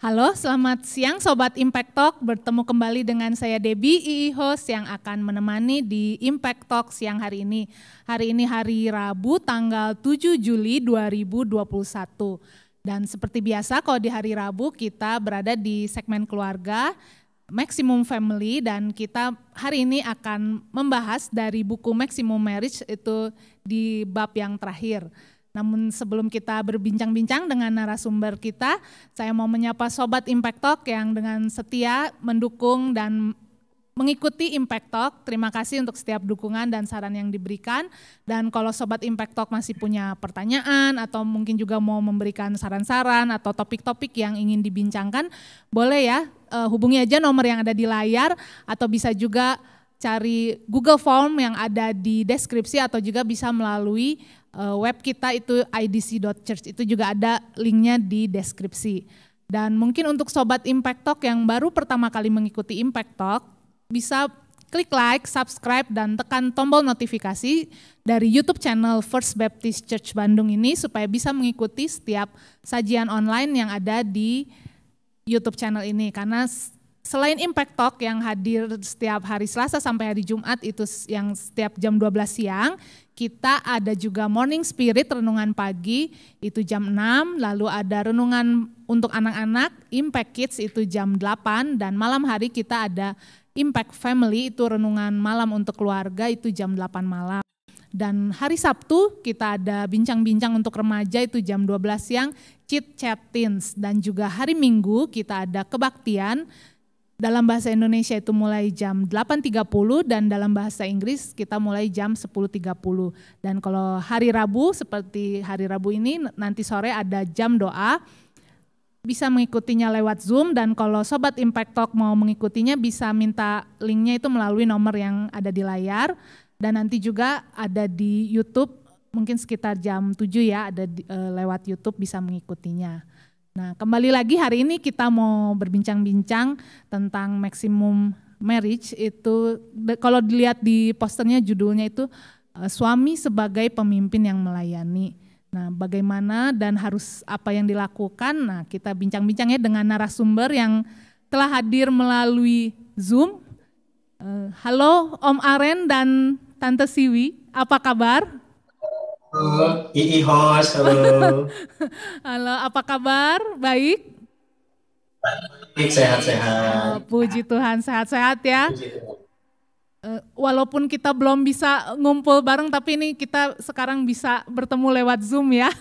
Halo, selamat siang Sobat Impact Talk. Bertemu kembali dengan saya Debbie, II host yang akan menemani di Impact Talk siang hari ini. Hari ini hari Rabu tanggal 7 Juli 2021. Dan seperti biasa kalau di hari Rabu kita berada di segmen keluarga, Maximum Family, dan kita hari ini akan membahas dari buku Maximum Marriage itu di bab yang terakhir. Namun sebelum kita berbincang-bincang dengan narasumber kita, saya mau menyapa Sobat Impact Talk yang dengan setia mendukung dan mengikuti Impact Talk. Terima kasih untuk setiap dukungan dan saran yang diberikan. Dan kalau Sobat Impact Talk masih punya pertanyaan atau mungkin juga mau memberikan saran-saran atau topik-topik yang ingin dibincangkan, boleh ya hubungi aja nomor yang ada di layar atau bisa juga cari Google Form yang ada di deskripsi atau juga bisa melalui web kita itu idc.church, itu juga ada linknya di deskripsi. Dan mungkin untuk Sobat Impact Talk yang baru pertama kali mengikuti Impact Talk, bisa klik like, subscribe, dan tekan tombol notifikasi dari YouTube channel First Baptist Church Bandung ini supaya bisa mengikuti setiap sajian online yang ada di YouTube channel ini. Karena selain Impact Talk yang hadir setiap hari Selasa sampai hari Jumat itu yang setiap jam 12 siang, kita ada juga Morning Spirit, renungan pagi itu jam 6, lalu ada renungan untuk anak-anak, Impact Kids itu jam 8, dan malam hari kita ada Impact Family itu renungan malam untuk keluarga itu jam 8 malam. Dan hari Sabtu kita ada bincang-bincang untuk remaja itu jam 12 siang, Chit Chat Teens, dan juga hari Minggu kita ada kebaktian dalam bahasa Indonesia itu mulai jam 8.30 dan dalam bahasa Inggris kita mulai jam 10.30. Dan kalau hari Rabu seperti hari Rabu ini nanti sore ada jam doa, bisa mengikutinya lewat Zoom, dan kalau Sobat Impact Talk mau mengikutinya bisa minta linknya itu melalui nomor yang ada di layar, dan nanti juga ada di YouTube mungkin sekitar jam 7 ya, ada lewat YouTube bisa mengikutinya. Nah, kembali lagi hari ini kita mau berbincang-bincang tentang Maximum Marriage itu, kalau dilihat di posternya judulnya itu suami sebagai pemimpin yang melayani. Nah, bagaimana dan harus apa yang dilakukan? Nah, kita bincang-bincang ya dengan narasumber yang telah hadir melalui Zoom. Halo Om Aren dan Tante Siwi, apa kabar? Halo, II host, halo. Halo, apa kabar? Baik? Baik, sehat-sehat. Puji Tuhan, sehat-sehat ya. Puji Tuhan. Walaupun kita belum bisa ngumpul bareng, tapi ini kita sekarang bisa bertemu lewat Zoom ya.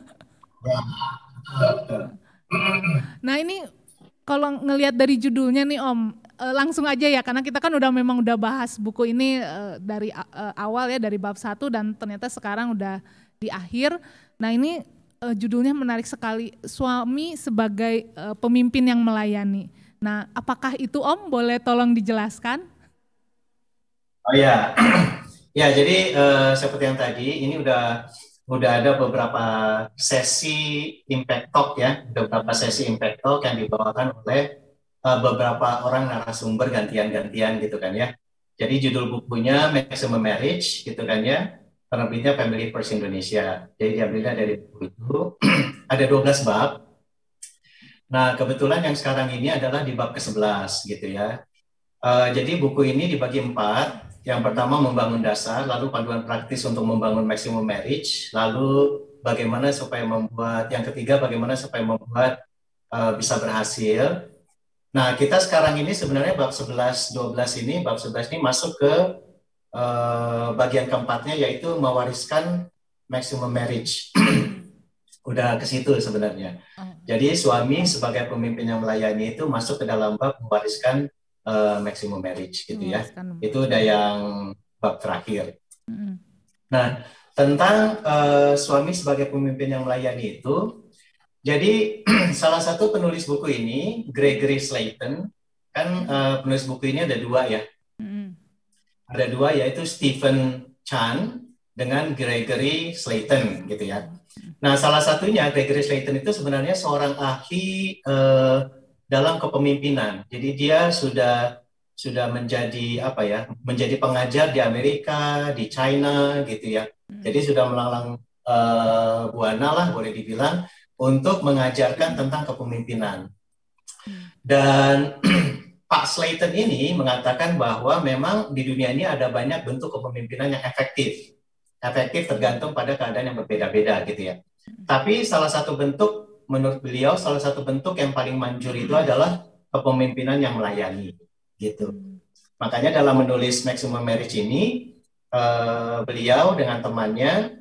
Nah ini kalau ngelihat dari judulnya nih Om, langsung aja ya, karena kita kan memang udah bahas buku ini dari awal ya, dari bab 1 dan ternyata sekarang udah di akhir. Nah ini judulnya menarik sekali, suami sebagai pemimpin yang melayani. Nah apakah itu Om, boleh tolong dijelaskan? Oh ya, ya jadi seperti yang tadi, ini udah ada beberapa sesi Impact Talk ya, beberapa sesi Impact Talk yang dibawakan oleh beberapa orang narasumber gantian-gantian gitu kan ya. Jadi judul bukunya Maximum Marriage gitu kan ya, penerbitnya Family First Indonesia. Jadi diambilnya dari buku itu, ada 12 bab. Nah kebetulan yang sekarang ini adalah di bab ke-11 gitu ya. Jadi buku ini dibagi 4. Yang pertama membangun dasar, lalu panduan praktis untuk membangun maximum marriage, lalu bagaimana supaya membuat, yang ketiga bagaimana supaya membuat bisa berhasil. Nah kita sekarang ini sebenarnya bab 11, 12 ini, bab 11 ini masuk ke bagian keempatnya, yaitu mewariskan maximum marriage. Udah ke situ sebenarnya. Jadi suami sebagai pemimpin yang melayani itu masuk ke dalam bab mewariskan maximum marriage gitu ya. Itu udah yang bab terakhir. Nah, tentang suami sebagai pemimpin yang melayani itu, jadi salah satu penulis buku ini, Gregory Slayton, kan penulis buku ini ada 2 ya. Ada 2, yaitu Stephen Chan dengan Gregory Slayton gitu ya. Nah, salah satunya Gregory Slayton itu sebenarnya seorang ahli dalam kepemimpinan. Jadi dia sudah menjadi menjadi pengajar di Amerika, di China gitu ya. Jadi sudah melanglang buana lah boleh dibilang untuk mengajarkan tentang kepemimpinan. Dan Pak Slayton ini mengatakan bahwa memang di dunia ini ada banyak bentuk kepemimpinan yang efektif. Efektif tergantung pada keadaan yang berbeda-beda gitu ya. Tapi salah satu bentuk, menurut beliau, salah satu bentuk yang paling manjur itu adalah kepemimpinan yang melayani gitu. Makanya dalam menulis Maximum Marriage ini, beliau dengan temannya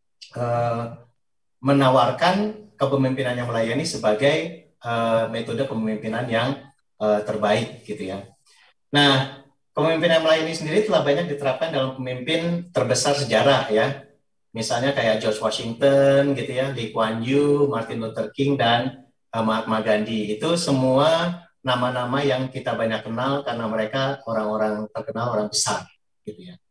menawarkan kepemimpinan yang melayani sebagai metode kepemimpinan yang terbaik gitu ya. Nah, kepemimpinan melayani sendiri telah banyak diterapkan dalam pemimpin terbesar sejarah ya. Misalnya kayak George Washington gitu ya, Lee Kuan Yew, Martin Luther King, dan Mahatma Gandhi. Itu semua nama-nama yang kita banyak kenal karena mereka orang-orang terkenal, orang besar gitu ya.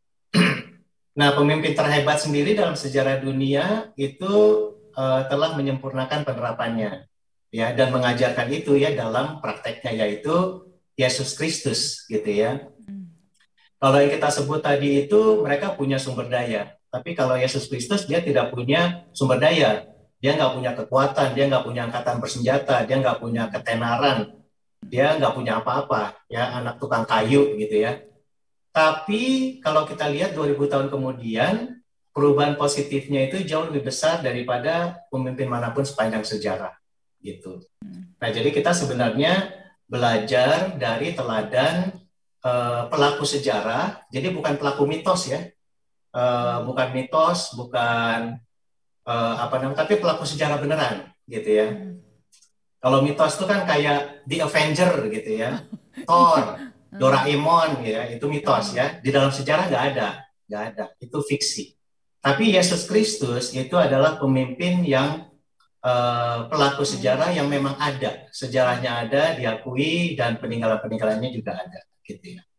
Nah, pemimpin terhebat sendiri dalam sejarah dunia itu telah menyempurnakan penerapannya ya, dan mengajarkan itu ya dalam prakteknya, yaitu Yesus Kristus gitu ya. Kalau yang kita sebut tadi itu mereka punya sumber daya, tapi kalau Yesus Kristus dia tidak punya sumber daya, dia nggak punya kekuatan, dia nggak punya angkatan bersenjata, dia nggak punya ketenaran, dia nggak punya apa-apa ya, anak tukang kayu gitu ya. Tapi kalau kita lihat 2000 tahun kemudian, perubahan positifnya itu jauh lebih besar daripada pemimpin manapun sepanjang sejarah gitu. Nah, jadi kita sebenarnya belajar dari teladan pelaku sejarah. Jadi bukan pelaku mitos ya, bukan mitos, bukan tapi pelaku sejarah beneran gitu ya. Kalau mitos itu kan kayak The Avenger gitu ya, Thor, Doraemon ya, itu mitos ya. Di dalam sejarah nggak ada, itu fiksi. Tapi Yesus Kristus itu adalah pemimpin yang pelaku sejarah yang memang ada, sejarahnya ada, diakui, dan peninggalan-peninggalannya juga ada, gitu ya.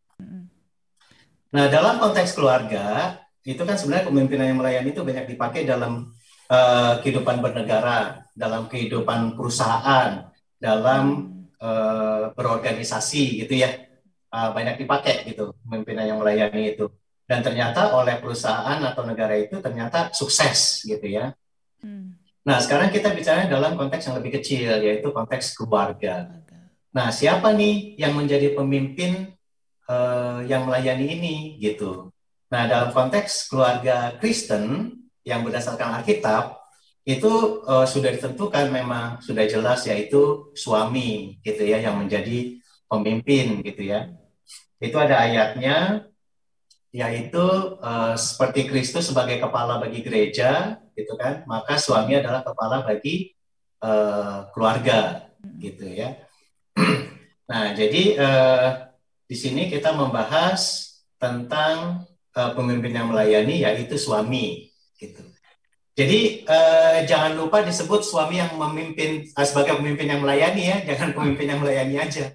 Nah, dalam konteks keluarga, itu kan sebenarnya kepemimpinan yang melayani itu banyak dipakai dalam kehidupan bernegara, dalam kehidupan perusahaan, dalam berorganisasi, gitu ya. Banyak dipakai gitu, kepemimpinan yang melayani itu. Dan ternyata oleh perusahaan atau negara itu ternyata sukses, gitu ya. Nah, sekarang kita bicara dalam konteks yang lebih kecil, yaitu konteks keluarga. Nah, siapa nih yang menjadi pemimpin yang melayani ini, gitu. Nah, dalam konteks keluarga Kristen yang berdasarkan Alkitab, itu sudah ditentukan, memang sudah jelas, yaitu suami, gitu ya, yang menjadi pemimpin, gitu ya. Itu ada ayatnya, yaitu seperti Kristus sebagai kepala bagi gereja, gitu kan, maka suami adalah kepala bagi keluarga, gitu ya. Nah, jadi di sini kita membahas tentang pemimpin yang melayani, yaitu suami, gitu. Jadi jangan lupa disebut suami yang memimpin sebagai pemimpin yang melayani ya, jangan pemimpin yang melayani aja.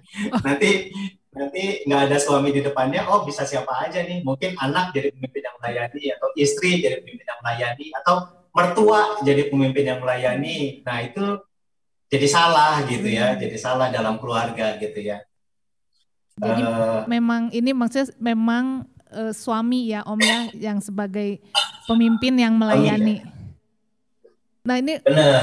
Nanti nggak ada suami di depannya, oh bisa siapa aja nih, mungkin anak jadi pemimpin yang melayani, atau istri jadi pemimpin yang melayani, atau mertua jadi pemimpin yang melayani. Nah, itu jadi salah gitu ya, jadi salah dalam keluarga gitu ya. Jadi memang ini maksudnya memang suami ya Om ya, yang sebagai pemimpin yang melayani. Ya. Nah ini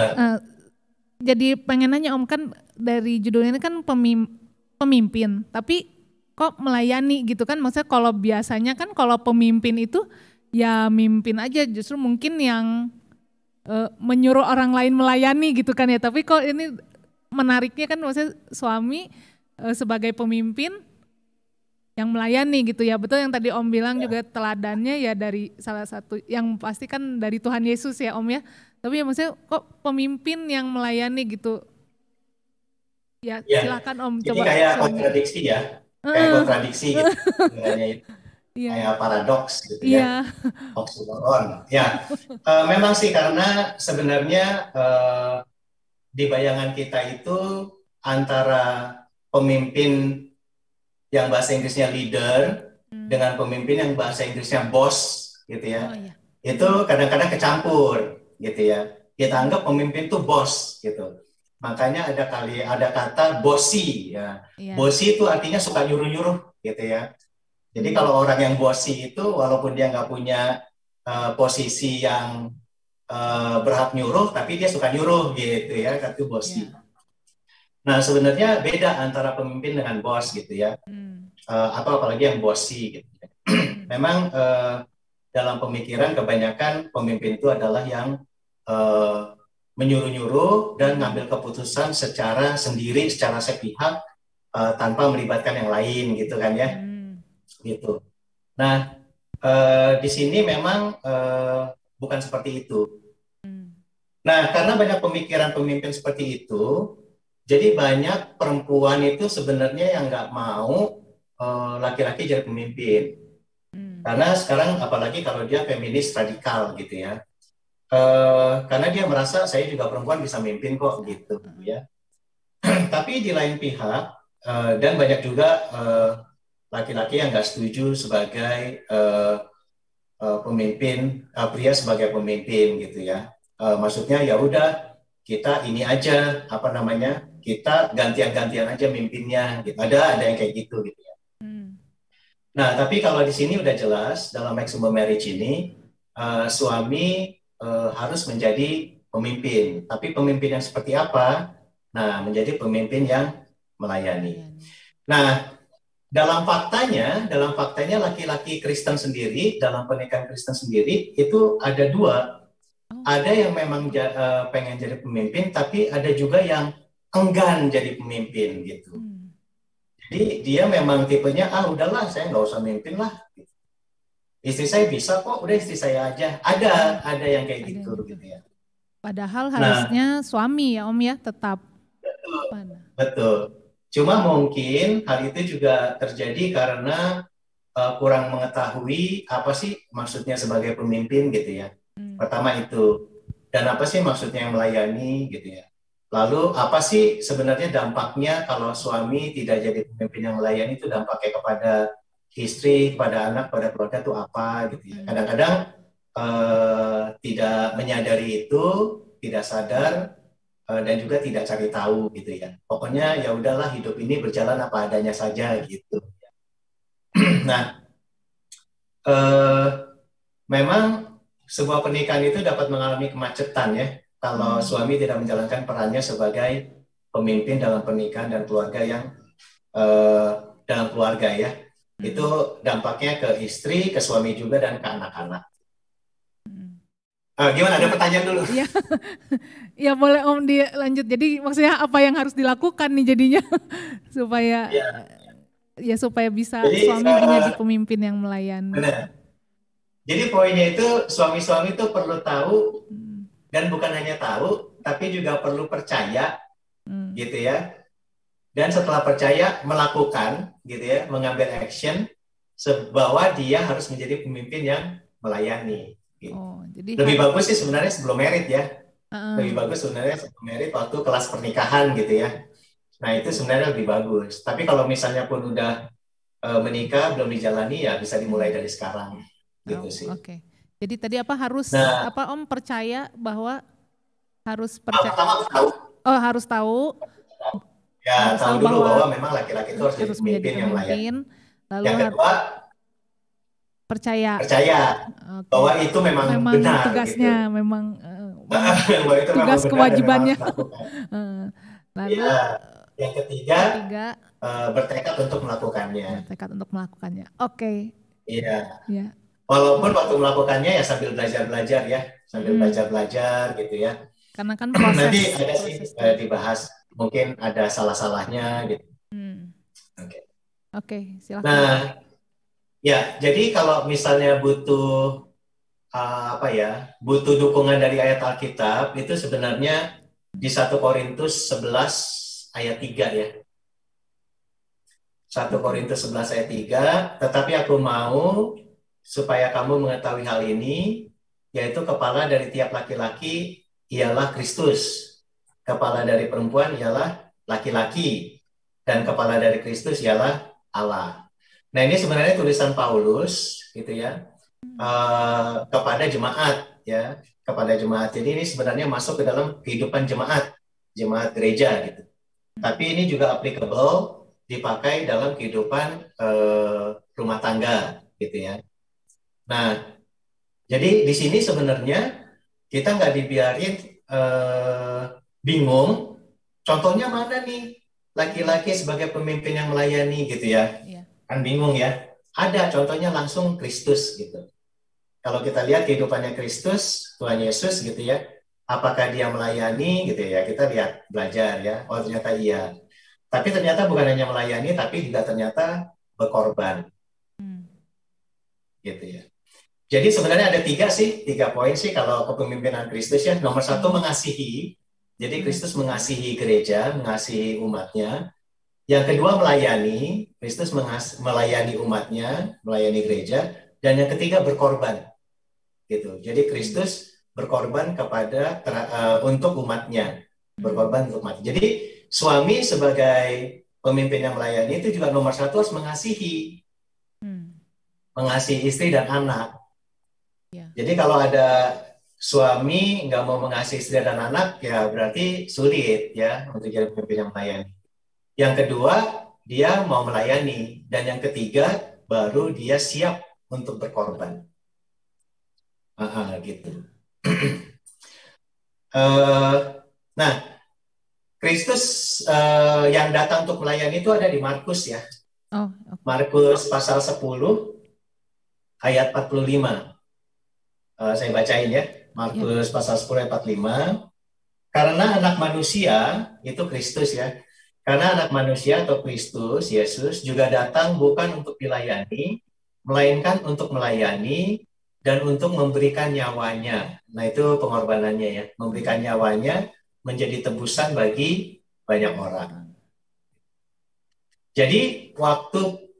jadi pengen nanya Om, kan dari judulnya ini kan pemimpin, tapi kok melayani gitu kan, maksudnya kalau biasanya kan kalau pemimpin itu ya mimpin aja, justru mungkin yang menyuruh orang lain melayani gitu kan ya, tapi kok ini menariknya kan maksudnya suami sebagai pemimpin yang melayani gitu ya. Betul yang tadi Om bilang ya. Juga teladannya ya dari salah satu yang pasti kan dari Tuhan Yesus ya Om ya, tapi ya maksudnya kok pemimpin yang melayani gitu. Ya, silakan Om. Ini coba. Kayak kontradiksi ya, kayak kontradiksi gitu. Kayak paradoks gitu ya. Oxymoron. Ya, memang sih, karena sebenarnya di bayangan kita itu antara pemimpin yang bahasa Inggrisnya leader dengan pemimpin yang bahasa Inggrisnya boss gitu ya. Itu kadang-kadang kecampur gitu ya. Kita anggap pemimpin itu boss gitu. Makanya ada kata bossy ya. Bossy itu artinya suka nyuruh-nyuruh gitu ya. Jadi kalau orang yang bossy itu walaupun dia nggak punya posisi yang berhak nyuruh, tapi dia suka nyuruh gitu ya, itu bossy. Nah, sebenarnya beda antara pemimpin dengan bos gitu ya, atau apalagi yang bossy gitu. Memang dalam pemikiran kebanyakan pemimpin itu adalah yang eh, menyuruh-nyuruh dan ngambil keputusan secara sendiri, secara sepihak, tanpa melibatkan yang lain gitu kan ya, gitu. Nah, di sini memang bukan seperti itu. Nah, karena banyak pemikiran pemimpin seperti itu, jadi banyak perempuan itu sebenarnya yang nggak mau laki-laki jadi pemimpin. Karena sekarang apalagi kalau dia feminis radikal gitu ya. Karena dia merasa saya juga perempuan bisa mimpin kok gitu ya. Tapi di lain pihak dan banyak juga laki-laki yang nggak setuju sebagai pemimpin, pria sebagai pemimpin gitu ya. Maksudnya ya udah kita ini aja apa namanya, kita gantian-gantian aja mimpinnya gitu. Ada yang kayak gitu gitu ya. Nah, tapi kalau di sini udah jelas dalam maximum marriage ini suami harus menjadi pemimpin. Tapi pemimpin yang seperti apa? Nah, menjadi pemimpin yang melayani. Nah, dalam faktanya laki-laki Kristen sendiri, dalam pernikahan Kristen sendiri itu ada dua. Ada yang memang pengen jadi pemimpin, tapi ada juga yang enggan jadi pemimpin gitu. Jadi dia memang tipenya, udahlah saya nggak usah mimpin lah. Istri saya bisa kok, udah istri saya aja. Ada yang kayak gitu ya. Padahal harusnya suami ya Om ya tetap. Betul. Cuma mungkin hal itu juga terjadi karena kurang mengetahui apa sih maksudnya sebagai pemimpin gitu ya. Pertama itu. Dan apa sih maksudnya yang melayani gitu ya. Lalu apa sih sebenarnya dampaknya kalau suami tidak jadi pemimpin yang melayani, itu dampaknya kepada istri, kepada anak, kepada keluarga itu apa gitu ya. Kadang-kadang tidak menyadari itu, tidak sadar, dan juga tidak cari tahu gitu ya. Pokoknya ya udahlah hidup ini berjalan apa adanya saja gitu. Nah, memang sebuah pernikahan itu dapat mengalami kemacetan ya kalau suami tidak menjalankan perannya sebagai pemimpin dalam pernikahan dan keluarga yang dalam keluarga ya. Itu dampaknya ke istri, ke suami juga, dan ke anak-anak. Gimana? Ada pertanyaan dulu? Iya, ya boleh Om dilanjut. Jadi maksudnya apa yang harus dilakukan nih jadinya supaya supaya bisa jadi, suami menjadi pemimpin yang melayani. Benar. Jadi poinnya itu suami-suami itu perlu tahu, dan bukan hanya tahu, tapi juga perlu percaya, gitu ya. Dan setelah percaya melakukan, gitu ya, mengambil action bahwa dia harus menjadi pemimpin yang melayani. Gitu. Jadi lebih bagus sih sebenarnya sebelum merit ya. Lebih bagus sebenarnya sebelum merit waktu kelas pernikahan gitu ya. Nah itu sebenarnya lebih bagus. Tapi kalau misalnya pun udah menikah belum dijalani, ya bisa dimulai dari sekarang. Gitu sih. Oke. Jadi tadi apa harus apa Om percaya bahwa harus percaya? Pertama tahu. Oh harus tahu. Ya tahu dulu bahwa memang laki-laki itu harus jadi pemimpin yang melayani. Lalu yang kedua percaya bahwa itu memang benar tugasnya, gitu. Memang itu tugas kewajibannya. Lalu yang ketiga bertekad untuk melakukannya. Oke. Iya. Ya. Walaupun waktu melakukannya ya sambil belajar ya, sambil belajar gitu ya. Karena kan proses. Nanti ada sih dibahas, mungkin ada salah-salahnya gitu. Oke, silakan. Nah, ya jadi kalau misalnya butuh butuh dukungan dari ayat Alkitab, itu sebenarnya di 1 Korintus 11 ayat 3 ya. 1 Korintus 11 ayat 3, tetapi aku mau supaya kamu mengetahui hal ini, yaitu kepala dari tiap laki-laki ialah Kristus, kepala dari perempuan ialah laki-laki, dan kepala dari Kristus ialah Allah. Nah ini sebenarnya tulisan Paulus gitu ya, kepada jemaat ya, kepada jemaat. Jadi ini sebenarnya masuk ke dalam kehidupan jemaat gereja gitu. Tapi ini juga applicable, dipakai dalam kehidupan rumah tangga gitu ya. Nah, jadi di sini sebenarnya kita nggak dibiarin bingung contohnya mana nih laki-laki sebagai pemimpin yang melayani gitu ya? Iya. Kan bingung ya. Ada contohnya langsung Kristus gitu. Kalau kita lihat kehidupannya Kristus, Tuhan Yesus gitu ya, apakah dia melayani gitu ya? Kita lihat belajar ya. Oh ternyata iya. Tapi ternyata bukan hanya melayani, tapi juga ternyata berkorban Hmm. gitu ya. Jadi sebenarnya ada tiga poin sih kalau kepemimpinan Kristus ya. Nomor satu mengasihi. Jadi Kristus mengasihi gereja, mengasihi umatnya. Yang kedua melayani. Kristus melayani umatnya, melayani gereja. Dan yang ketiga berkorban. Gitu. Jadi Kristus berkorban untuk umatnya, berkorban untuk umatnya. Jadi suami sebagai pemimpin yang melayani itu juga nomor satu harus mengasihi istri dan anak. Jadi kalau ada suami nggak mau mengasihi istri dan anak, ya berarti sulit ya untuk jadi pemimpin yang melayani. Yang kedua, dia mau melayani. Dan yang ketiga, baru dia siap untuk berkorban. Gitu. Nah, Kristus yang datang untuk melayani itu ada di Markus ya. Markus pasal 10 ayat 45. Saya bacain ya. Markus pasal 10 ayat 45. Karena anak manusia, itu Kristus ya. Karena anak manusia atau Kristus, Yesus, juga datang bukan untuk dilayani, melainkan untuk melayani dan untuk memberikan nyawanya. Nah itu pengorbanannya ya. Memberikan nyawanya menjadi tebusan bagi banyak orang. Jadi waktu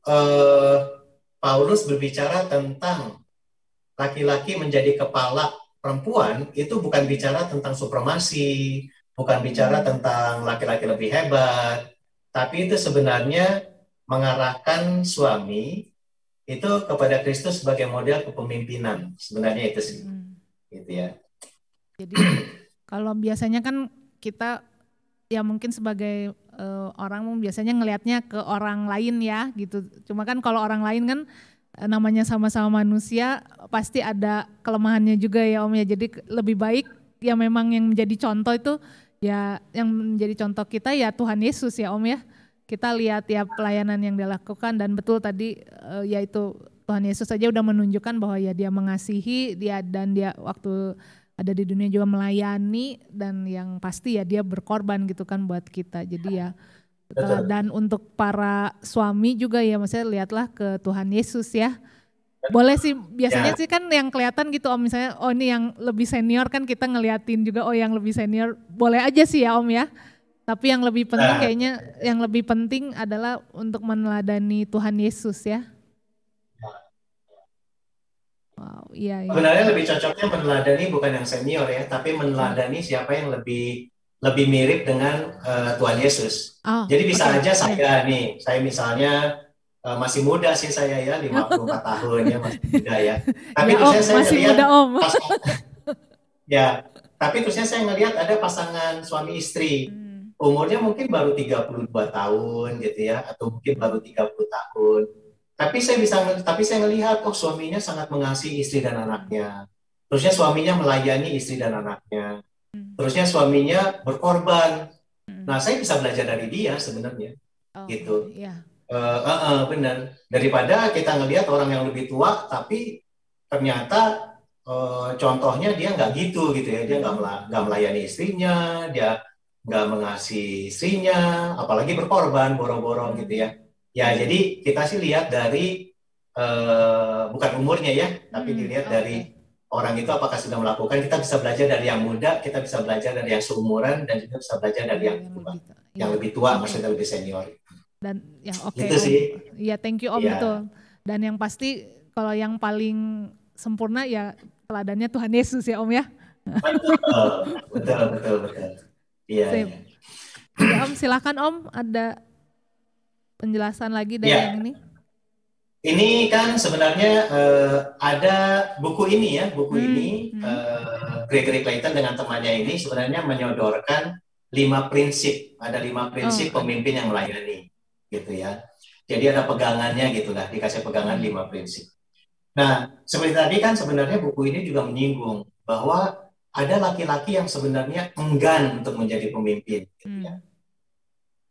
Paulus berbicara tentang laki-laki menjadi kepala perempuan, itu bukan bicara tentang supremasi, bukan bicara tentang laki-laki lebih hebat, tapi itu sebenarnya mengarahkan suami itu kepada Kristus sebagai model kepemimpinan. Sebenarnya itu sih. Gitu ya. Jadi kalau biasanya kan kita ya mungkin sebagai orang biasanya ngelihatnya ke orang lain ya gitu. Cuma kan kalau orang lain kan namanya sama-sama manusia pasti ada kelemahannya juga ya Om ya. Jadi lebih baik ya memang yang menjadi contoh itu ya yang menjadi contoh kita ya Tuhan Yesus ya Om ya. Kita lihat ya pelayanan yang dilakukan dan betul tadi yaitu Tuhan Yesus saja udah menunjukkan bahwa ya dia mengasihi dia dan dia waktu ada di dunia juga melayani dan yang pasti ya dia berkorban gitu kan buat kita. Jadi ya dan untuk para suami juga ya maksudnya lihatlah ke Tuhan Yesus ya. Boleh sih biasanya sih kan yang kelihatan gitu Om misalnya oh ini yang lebih senior kan kita ngeliatin juga oh yang lebih senior boleh aja sih ya Om ya. Tapi yang lebih penting kayaknya yang lebih penting adalah untuk meneladani Tuhan Yesus ya. Wow, iya. Sebenarnya lebih cocoknya meneladani bukan yang senior ya, tapi meneladani siapa yang lebih mirip dengan Tuhan Yesus. Jadi bisa aja saya misalnya masih muda sih saya ya, 54 tahun ya masih muda ya. Tapi ya, terusnya saya masih ngelihat muda Om. Ya, tapi terusnya saya ngelihat ada pasangan suami istri. Umurnya mungkin baru 32 tahun gitu ya, atau mungkin baru 30 tahun. Tapi saya melihat suaminya sangat mengasihi istri dan anaknya. Terusnya suaminya melayani istri dan anaknya. Terusnya suaminya berkorban. Nah, saya bisa belajar dari dia sebenarnya. Gitu. Benar. Daripada kita ngelihat orang yang lebih tua tapi ternyata contohnya dia nggak gitu ya. Dia nggak melayani istrinya, dia nggak mengasihi istrinya, apalagi berkorban, boro-boro gitu ya. Ya, jadi kita sih lihat dari bukan umurnya ya, tapi dilihat dari orang itu apakah sudah melakukan. Kita bisa belajar dari yang muda, kita bisa belajar dari yang seumuran, dan juga bisa belajar dari yang lebih tua, maksudnya lebih senior. Dan ya oke. Gitu sih. Iya, thank you Om betul. Dan yang pasti kalau yang paling sempurna ya teladannya Tuhan Yesus ya Om ya. Betul. Iya. Ya Om, silakan Om, ada penjelasan lagi dari yang ini. Ini kan sebenarnya ada buku ini Gregory Clayton dengan temannya ini sebenarnya menyodorkan 5 prinsip. Ada 5 prinsip pemimpin yang melayani, gitu ya. Jadi ada pegangannya gitulah, dikasih pegangan 5 prinsip. Nah, seperti tadi kan sebenarnya buku ini juga menyinggung bahwa ada laki-laki yang sebenarnya enggan untuk menjadi pemimpin, gitu ya.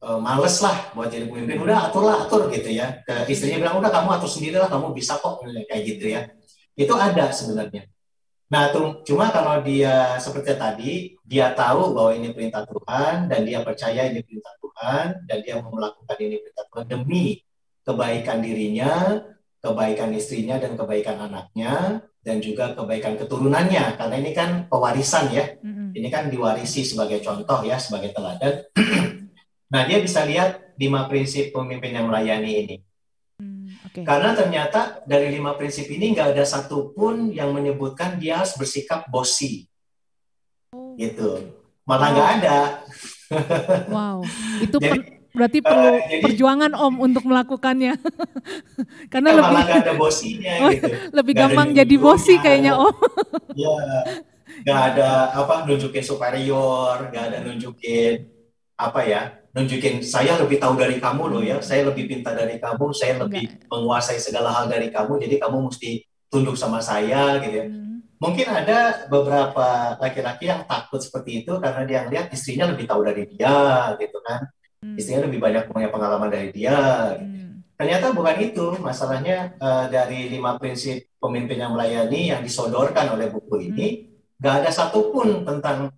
males lah buat jadi pemimpin, udah atur gitu ya. Ke istrinya bilang udah kamu atur sendiri lah, kamu bisa kok kayak gitu ya. Itu ada sebenarnya. Nah, cuma kalau dia seperti tadi, dia tahu bahwa ini perintah Tuhan dan dia percaya ini perintah Tuhan dan dia mau melakukan ini perintah Tuhan demi kebaikan dirinya, kebaikan istrinya dan kebaikan anaknya dan juga kebaikan keturunannya. Karena ini kan pewarisan ya. Ini kan diwarisi sebagai contoh ya, sebagai teladan. Nah, dia bisa lihat 5 prinsip pemimpin yang melayani ini. Okay. Karena ternyata dari 5 prinsip ini nggak ada satupun yang menyebutkan dia harus bersikap bossy. Gitu. Malah nggak ada. Wow, itu berarti perlu perjuangan Om untuk melakukannya. Karena ya, lebih malah nggak ada bossinya gitu. Lebih gampang jadi bossy kayaknya Om. Iya. Nggak ada nunjukin superior, nggak ada nunjukin nunjukin saya lebih tahu dari kamu loh ya, saya lebih pintar dari kamu, saya lebih menguasai segala hal dari kamu, jadi kamu mesti tunduk sama saya gitu ya. Mungkin ada beberapa laki-laki yang takut seperti itu karena dia lihat istrinya lebih tahu dari dia gitu kan, istrinya lebih banyak punya pengalaman dari dia gitu. Ternyata bukan itu masalahnya. Dari 5 prinsip pemimpin yang melayani yang disodorkan oleh buku ini, nggak ada satupun tentang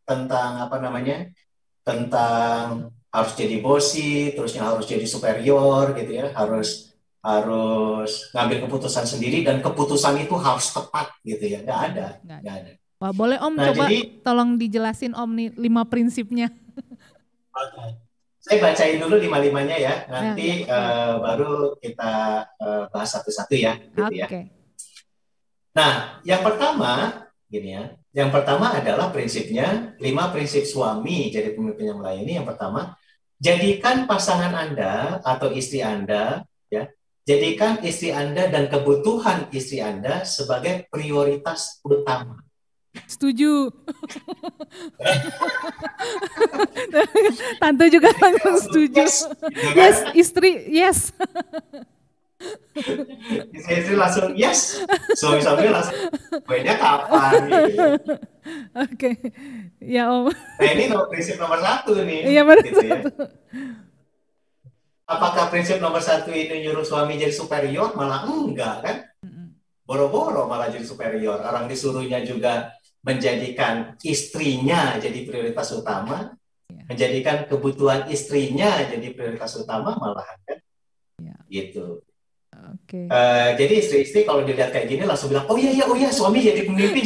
tentang harus jadi bossy, terusnya harus jadi superior gitu ya, harus ngambil keputusan sendiri dan keputusan itu harus tepat gitu ya, nggak ada. Wah, boleh Om coba tolong dijelasin Om nih 5 prinsipnya. Okay. Saya bacain dulu 5-5-nya ya, nanti baru kita bahas satu-satu ya, gitu ya. Nah, yang pertama gini ya. Yang pertama adalah prinsipnya 5 prinsip suami jadi pemimpin yang melayani. Yang pertama, jadikan pasangan Anda atau istri Anda ya, jadikan istri Anda dan kebutuhan istri Anda sebagai prioritas utama. Setuju. Tante juga langsung setuju. Yes, istri, yes. Istri langsung yes, suami-suami langsung kuenya kapan gitu. Oke, ya Om. Nah ini prinsip nomor 1 nih. Iya benar. Gitu ya. Apakah prinsip nomor 1 ini nyuruh suami jadi superior? Malah enggak kan? Boro-boro malah jadi superior. Orang disuruhnya juga menjadikan istrinya jadi prioritas utama, menjadikan kebutuhan istrinya jadi prioritas utama malahan kan? Gitu. Okay. Jadi istri-istri kalau dilihat kayak gini langsung bilang, oh iya, suami jadi pemimpin.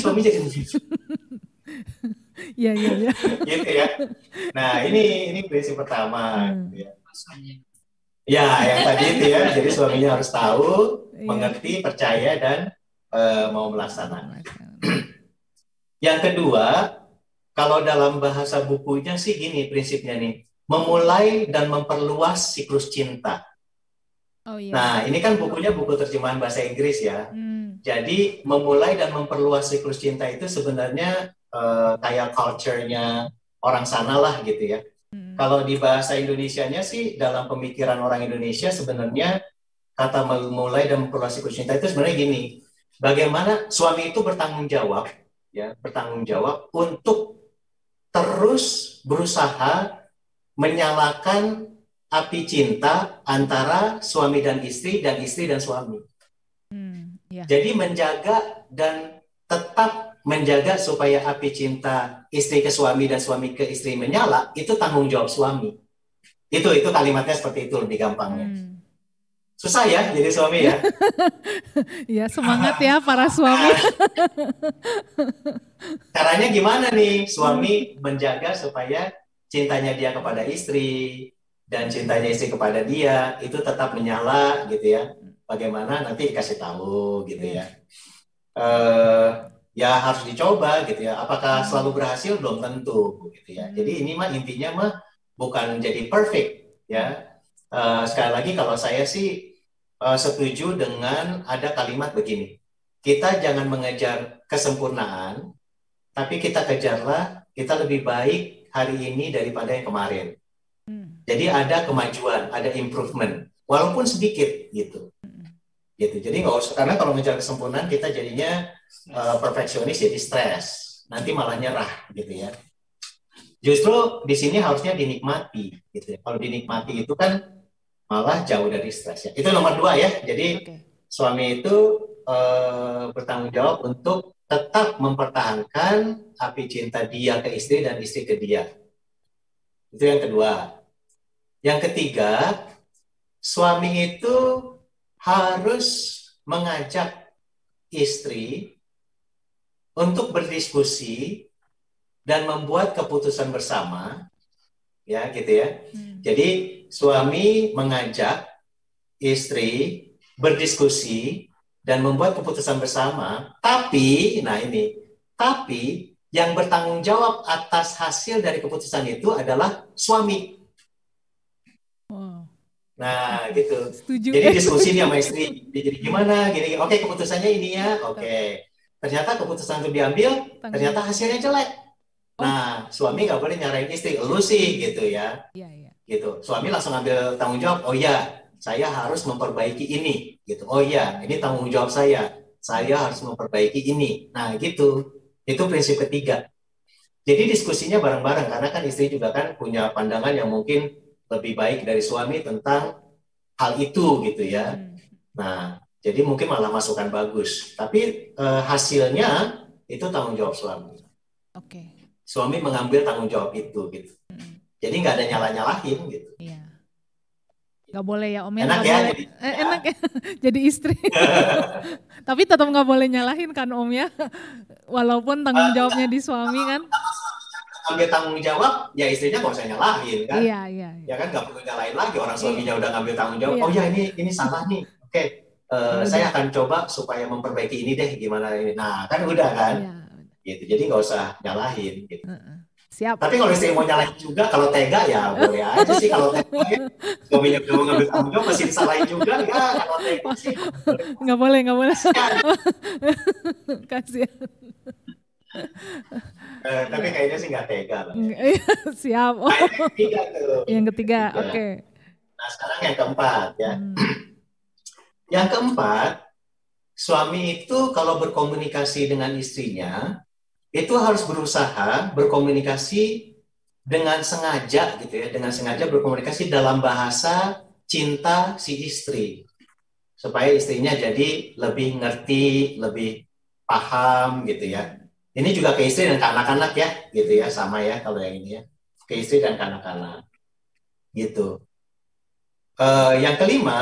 Iya. Gitu ya. Nah ini prinsip pertama. Ya, yang tadi itu ya. Jadi suaminya harus tahu, mengerti, percaya dan mau melaksanakan. Yang kedua, kalau dalam bahasa bukunya sih gini prinsipnya nih, memulai dan memperluas siklus cinta. Oh, iya. Nah, ini kan bukunya buku terjemahan bahasa Inggris ya. Jadi memulai dan memperluas siklus cinta itu sebenarnya kayak culture-nya orang sana lah gitu ya. Kalau di bahasa Indonesianya sih dalam pemikiran orang Indonesia sebenarnya kata memulai dan memperluas siklus cinta itu sebenarnya gini. Bagaimana suami itu bertanggung jawab untuk terus berusaha menyalakan api cinta antara suami dan istri dan suami. Jadi menjaga dan tetap menjaga supaya api cinta istri ke suami dan suami ke istri menyala, itu tanggung jawab suami. Itu kalimatnya seperti itu lebih gampangnya. Susah ya jadi suami ya. Ya semangat ya para suami. Caranya gimana nih? Suami menjaga supaya cintanya dia kepada istri dan cintanya istri kepada dia itu tetap menyala gitu ya. Bagaimana nanti dikasih tahu gitu ya. Ya harus dicoba gitu ya. Apakah selalu berhasil? Belum tentu gitu ya. Jadi ini intinya bukan jadi perfect ya. Sekali lagi kalau saya sih setuju dengan ada kalimat begini. Kita jangan mengejar kesempurnaan, tapi kita kejarlah kita lebih baik hari ini daripada yang kemarin. Jadi ada kemajuan, ada improvement, walaupun sedikit gitu. Jadi nggak usah, karena kalau ngejar kesempurnaan kita jadinya perfeksionis, jadi stres, nanti malah nyerah gitu ya. Justru di sini harusnya dinikmati, gitu ya. Kalau dinikmati itu kan malah jauh dari stres ya. Itu nomor 2 ya. Jadi Oke. suami itu bertanggung jawab untuk tetap mempertahankan api cinta dia ke istri dan istri ke dia. Itu yang kedua. Yang ketiga, suami itu harus mengajak istri untuk berdiskusi dan membuat keputusan bersama, ya gitu ya. Jadi suami mengajak istri berdiskusi dan membuat keputusan bersama, tapi yang bertanggung jawab atas hasil dari keputusan itu adalah suami. Wow. Nah, gitu. Setuju. Jadi diskusi nih sama istri, jadi gimana? Gini, oke keputusannya ini ya, oke. Ternyata keputusan itu diambil, ternyata hasilnya jelek. Nah, suami nggak boleh nyarain istri, lu sih gitu ya. Iya. Gitu. Suami langsung ambil tanggung jawab, oh iya, saya harus memperbaiki ini. Gitu. Oh iya, ini tanggung jawab saya harus memperbaiki ini. Nah, gitu. Itu prinsip ketiga. Jadi diskusinya bareng-bareng, karena kan istri juga kan punya pandangan yang mungkin lebih baik dari suami tentang hal itu gitu ya. Nah, jadi mungkin malah masukan bagus. Tapi hasilnya itu tanggung jawab suami. Oke. Suami mengambil tanggung jawab itu gitu. Jadi nggak ada nyalah-nyalahin gitu. Iya. Nggak boleh ya Om ya. Enak ya, boleh. Enak ya jadi istri. Tapi tetap nggak boleh nyalahin kan Om ya. Walaupun tanggung jawabnya di suami kan. Ambil tanggung jawab, ya istrinya nggak usah nyalahin kan. Iya. Ya kan nggak perlu nyalahin lagi, orang suaminya udah ngambil tanggung jawab. Iya. Oh ya ini salah nih. Oke. Saya akan coba supaya memperbaiki ini deh, gimana ini. Nah kan udah kan. Iya. Gitu. Jadi nggak usah nyalahin gitu. Siap. Tapi kalau istri mau nyalahin juga, kalau tega ya boleh aja sih. Kalau tega ya, suaminya udah ngambil tanggung jawab masih disalahin juga ya. Kalau tega sih nggak boleh. Kasihan. Tapi kayaknya sih nggak tega lah. Siap. Nah, yang ketiga tuh. Yang ketiga, oke. Nah sekarang yang keempat ya. Yang keempat, suami itu kalau berkomunikasi dengan istrinya itu harus berusaha berkomunikasi dengan sengaja gitu ya, dengan sengaja berkomunikasi dalam bahasa cinta si istri, supaya istrinya jadi lebih ngerti, lebih paham gitu ya. Ini juga ke istri dan ke anak-anak ya, gitu ya, sama ya kalau yang ini ya, ke istri dan ke anak-anak gitu. Yang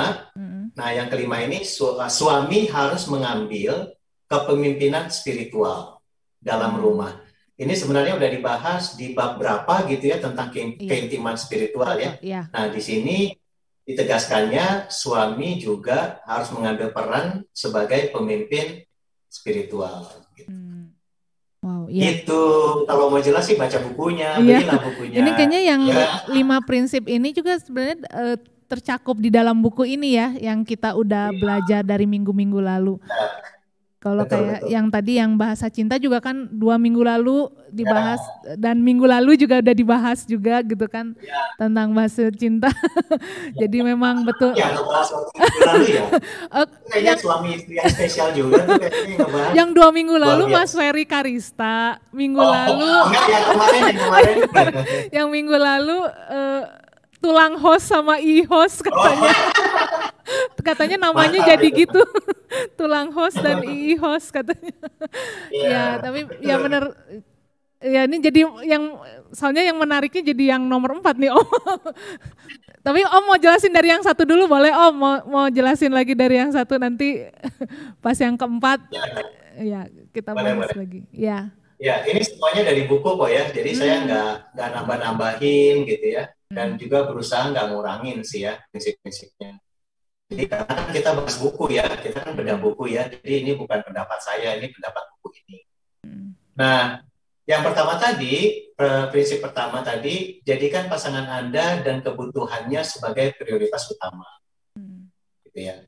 kelima ini suami harus mengambil kepemimpinan spiritual dalam rumah. Ini sebenarnya udah dibahas di bab berapa gitu ya tentang keintiman spiritual ya. Nah di sini ditegaskannya suami juga harus mengambil peran sebagai pemimpin spiritual. Gitu. Wow, iya. Itu kalau mau jelas sih baca bukunya, belilah bukunya. Ini kayaknya yang 5 prinsip ini juga sebenarnya tercakup di dalam buku ini ya, yang kita udah belajar dari minggu-minggu lalu. Kalau kayak yang tadi yang bahasa cinta juga kan 2 minggu lalu dibahas dan minggu lalu juga udah dibahas juga gitu kan tentang bahasa cinta. Jadi memang betul. Ya, bahas minggu lalu ya. Kayaknya suami istri yang spesial juga tuh kayaknya ngebahas. Yang 2 minggu lalu Mas Ferry Karista, minggu lalu. Enggak ya kemarin. Yang minggu lalu tulang host sama i-host katanya. Katanya namanya mantap, jadi gitu. Tulang host dan i-host katanya. Ya, tapi ya benar. Ya ini jadi yang soalnya yang menariknya jadi yang nomor 4 nih Om. Tapi Om mau jelasin dari yang satu dulu boleh Om? Mau jelasin lagi dari yang satu nanti pas yang keempat ya kita bahas lagi. Ya. Ya, ini semuanya dari buku kok ya. Jadi saya nggak nambah-nambahin gitu ya. Dan juga berusaha nggak ngurangin sih ya prinsip-prinsipnya. Jadi karena kan kita bahas buku ya, kita kan bedah buku ya. Jadi ini bukan pendapat saya, ini pendapat buku ini. Nah, yang pertama tadi, prinsip pertama tadi, jadikan pasangan Anda dan kebutuhannya sebagai prioritas utama. Gitu ya.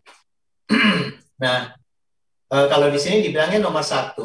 Nah, kalau di sini dibilangnya nomor 1,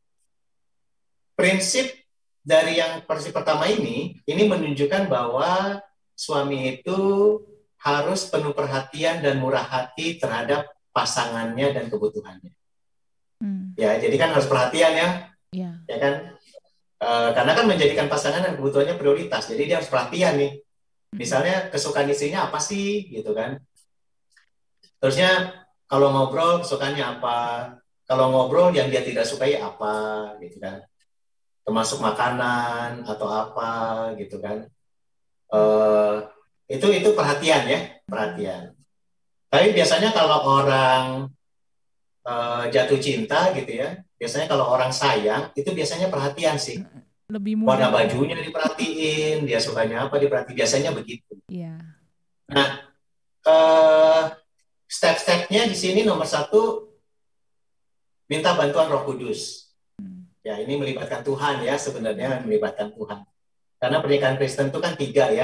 prinsip dari yang prinsip pertama ini menunjukkan bahwa suami itu harus penuh perhatian dan murah hati terhadap pasangannya dan kebutuhannya. Ya, jadi kan harus perhatian ya, ya kan. Karena kan menjadikan pasangan dan kebutuhannya prioritas, jadi dia harus perhatian nih. Misalnya kesukaan istrinya apa sih, gitu kan? Terusnya kalau ngobrol kesukaannya apa? Kalau ngobrol yang dia tidak sukai apa, gitu kan? Termasuk makanan atau apa, gitu kan? Eh, itu perhatian ya, perhatian. Tapi biasanya kalau orang jatuh cinta gitu ya, biasanya kalau orang sayang itu biasanya perhatian sih. Lebih Warna mudah. bajunya diperhatiin, dia sukanya apa diperhatiin, biasanya begitu. Iya. Nah, eh, step-stepnya di sini nomor satu, minta bantuan Roh Kudus. Ya, ini melibatkan Tuhan ya, sebenarnya melibatkan Tuhan. Karena pernikahan Kristen itu kan tiga ya.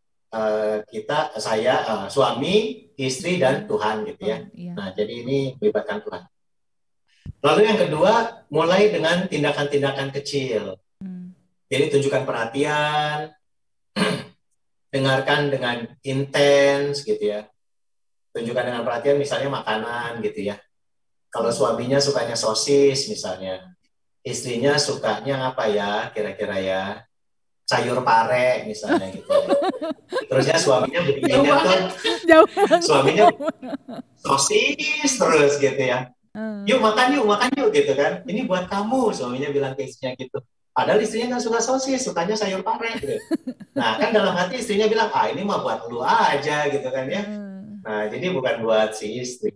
Saya, suami, istri, dan Tuhan gitu ya. Iya. Nah, jadi ini melibatkan Tuhan. Lalu yang kedua, mulai dengan tindakan-tindakan kecil. Jadi tunjukkan perhatian, dengarkan dengan intens gitu ya. Tunjukkan dengan perhatian misalnya makanan gitu ya. Kalau suaminya sukanya sosis misalnya, istrinya sukanya apa ya kira-kira ya, sayur pare misalnya gitu ya. Terusnya suaminya belinya tuh suaminya sosis terus gitu ya. Yuk makan yuk gitu kan. Ini buat kamu, suaminya bilang ke istrinya gitu. Padahal istrinya nggak suka sosis, sukanya sayur pare gitu. Nah kan dalam hati istrinya bilang, ini mah buat lu aja gitu kan ya. Nah jadi bukan buat si istri.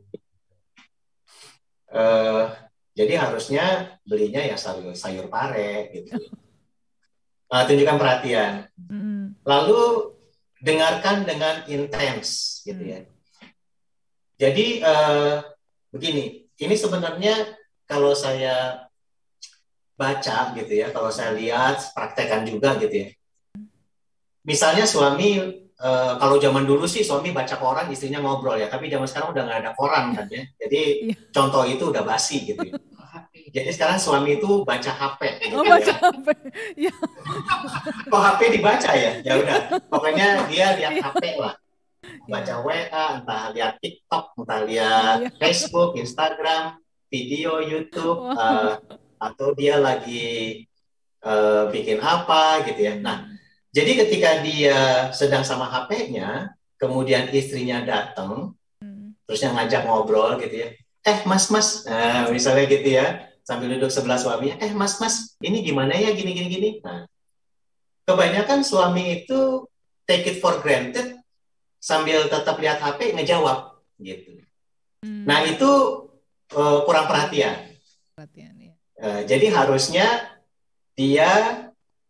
Jadi harusnya belinya ya sayur pare gitu. Nah, tunjukkan perhatian. Lalu dengarkan dengan intens gitu ya. Jadi begini, ini sebenarnya kalau saya baca gitu ya, kalau saya lihat praktekan juga gitu ya. Misalnya suami, kalau zaman dulu sih suami baca koran, istrinya ngobrol ya, tapi zaman sekarang udah nggak ada koran kan ya. Jadi contoh itu udah basi gitu ya. Jadi sekarang suami itu baca HP. Gitu baca HP. Ya. Kok HP dibaca ya? Ya udah, pokoknya dia lihat HP lah. Baca WA, entah lihat TikTok, entah lihat Facebook, Instagram, video YouTube, atau dia lagi bikin apa gitu ya. Nah, jadi ketika dia sedang sama HP-nya, kemudian istrinya datang, terusnya ngajak ngobrol gitu ya. Mas, misalnya gitu ya, sambil duduk sebelah suaminya, mas, ini gimana ya gini. Nah, kebanyakan suami itu take it for granted, sambil tetap lihat HP ngejawab gitu. Nah itu kurang perhatian. Jadi harusnya dia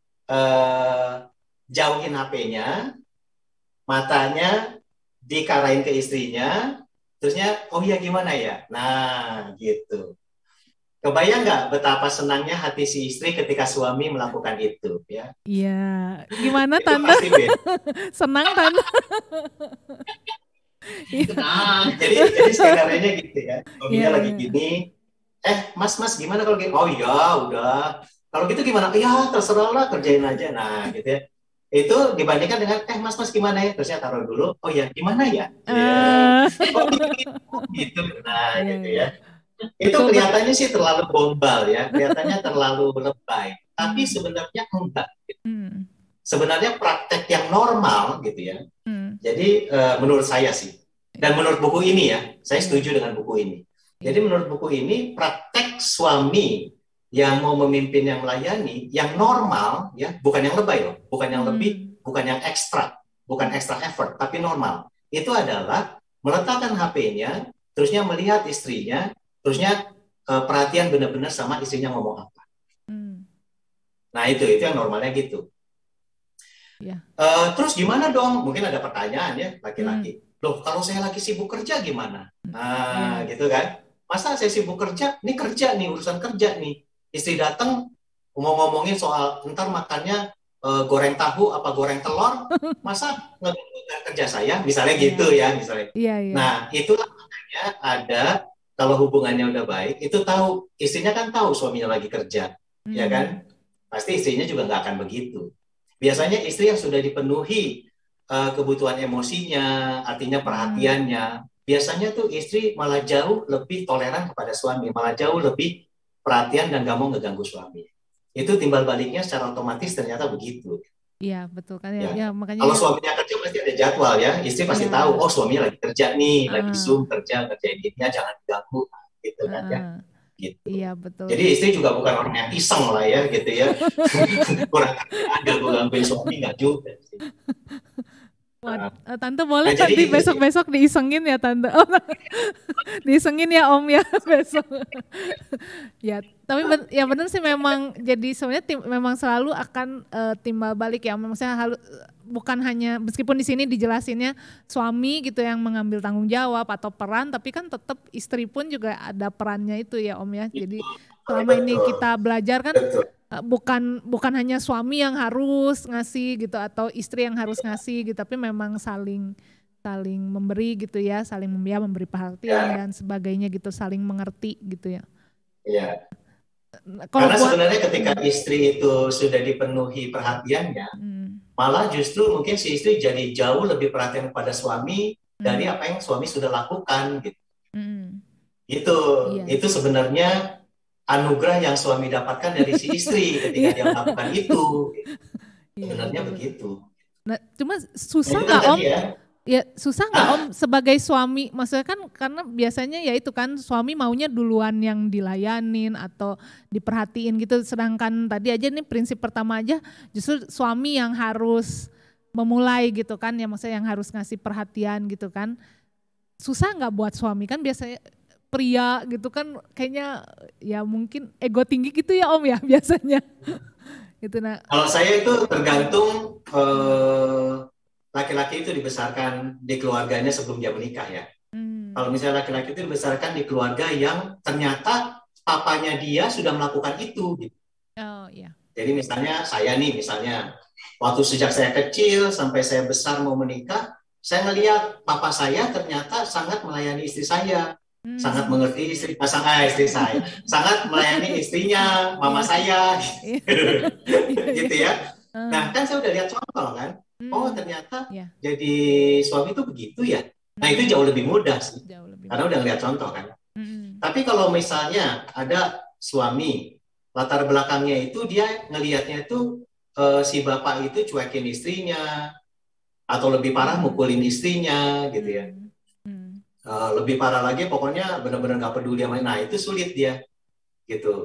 jauhin HP-nya, matanya dikarain ke istrinya, terusnya oh ya gimana ya. Nah gitu. Kebayang nggak betapa senangnya hati si istri ketika suami melakukan itu ya? Iya, gimana Tante? Senang Tante? Jadi skenario-nya gitu ya. Suaminya lagi gini, mas gimana kalau gini? Oh iya udah. Kalau gitu gimana? Ya terserah lah, kerjain aja. Nah gitu ya. Itu dibandingkan dengan mas gimana ya? Terusnya taruh dulu. Oh ya gimana ya? Gitu. Nah gitu ya. Itu kelihatannya sih terlalu gombal ya, kelihatannya terlalu lebay. Tapi sebenarnya enggak. Gitu. Sebenarnya praktek yang normal gitu ya. Jadi menurut saya sih, dan menurut buku ini ya, saya setuju dengan buku ini. Jadi menurut buku ini praktek suami yang mau memimpin, yang melayani, yang normal ya, bukan yang lebay loh, bukan yang lebih, bukan yang ekstra, bukan extra effort, tapi normal. Itu adalah meletakkan HP-nya, terusnya melihat istrinya, terusnya perhatian benar-benar sama istrinya ngomong apa. Nah itu yang normalnya gitu. Terus gimana dong? Mungkin ada pertanyaan ya laki-laki. Loh kalau saya lagi sibuk kerja gimana? Nah gitu kan. Masa saya sibuk kerja? Ini kerja nih, urusan kerja nih. Istri datang mau ngomongin soal ntar makannya goreng tahu apa goreng telur, masa nggak kerja saya? Misalnya gitu ya misalnya. Nah itulah makanya ada. Kalau hubungannya udah baik, itu tahu istrinya kan tahu suaminya lagi kerja, ya kan? Pasti istrinya juga nggak akan begitu. Biasanya istri yang sudah dipenuhi kebutuhan emosinya, artinya perhatiannya, biasanya tuh istri malah jauh lebih toleran kepada suami, malah jauh lebih perhatian dan gak mau ngeganggu suami. itu timbal baliknya secara otomatis ternyata begitu. Iya, betul kan ya. Ya. Ya makanya Kalau ya. suaminya kerja pasti ada jadwal ya. Istri pasti tahu, Ya. oh suaminya lagi kerja nih, lagi Heeh, Zoom kerja, ngerjain ini ya, jangan diganggu, gitu kan ya. heeh. Gitu. Iya, betul. Jadi istri juga bukan orang yang iseng lah ya, gitu ya. Kurang kerjaan, ganggu-gangguin suami nggak juga sih. Wah, Nah, Tante boleh jadi nanti itu sih. besok-besok diisengin ya Tante. Oh, diisengin ya Om ya besok. Ya, tapi ya benar sih memang jadi sebenarnya memang selalu akan timbal balik ya. Maksudnya bukan hanya meskipun di sini dijelasinnya suami gitu yang mengambil tanggung jawab atau peran, tapi kan tetap istri pun juga ada perannya itu ya Om ya. Jadi selama ini Betul, kita belajar kan betul. bukan hanya suami yang harus ngasih gitu atau istri yang harus ngasih gitu, tapi memang saling saling memberi gitu ya, saling memberi perhatian Ya, dan sebagainya gitu, saling mengerti gitu ya. ya. Kalau Karena buat sebenarnya ketika istri itu sudah dipenuhi perhatiannya, mm, malah justru mungkin si istri jadi jauh lebih perhatian pada suami dari mm, apa yang suami sudah lakukan gitu. mm, Itu iya. itu sebenarnya anugerah yang suami dapatkan dari si istri ketika Iya, dia melakukan itu. iya Sebenarnya betul-betul. begitu. Nah, cuma Nah, susah itu kan nggak Om? tadi ya. Ya susah nggak Om Ah, sebagai suami, maksudnya kan karena biasanya ya itu kan suami maunya duluan yang dilayanin atau diperhatiin gitu, sedangkan tadi aja nih prinsip pertama aja justru suami yang harus memulai gitu kan, ya maksudnya yang harus ngasih perhatian gitu kan. Susah nggak buat suami kan biasanya pria gitu kan kayaknya ya mungkin ego tinggi gitu ya Om ya biasanya. Gitu nah. kalau saya itu tergantung Hmm, laki-laki itu dibesarkan di keluarganya sebelum dia menikah ya. hmm, Kalau misalnya laki-laki itu dibesarkan di keluarga yang ternyata papanya dia sudah melakukan itu gitu. oh iya. Jadi misalnya saya nih, misalnya waktu sejak saya kecil sampai saya besar mau menikah, saya melihat papa saya ternyata sangat melayani istri saya, sangat Hmm. mengerti istri saya, sangat melayani istrinya, mama Iya, saya, iya, iya, iya. gitu ya. Eh, Nah kan saya udah lihat contoh kan, oh hmm, ternyata ya, jadi suami itu begitu ya. Nah itu hmm, jauh lebih mudah sih, jauh lebih karena udah mudah. lihat contoh kan. Hmm, Tapi kalau misalnya ada suami, latar belakangnya itu dia ngelihatnya itu si bapak itu cuekin istrinya, atau lebih parah hmm, mukulin istrinya gitu ya. hmm, hmm, Lebih parah lagi pokoknya benar-benar nggak peduli sama, nah itu sulit dia gitu.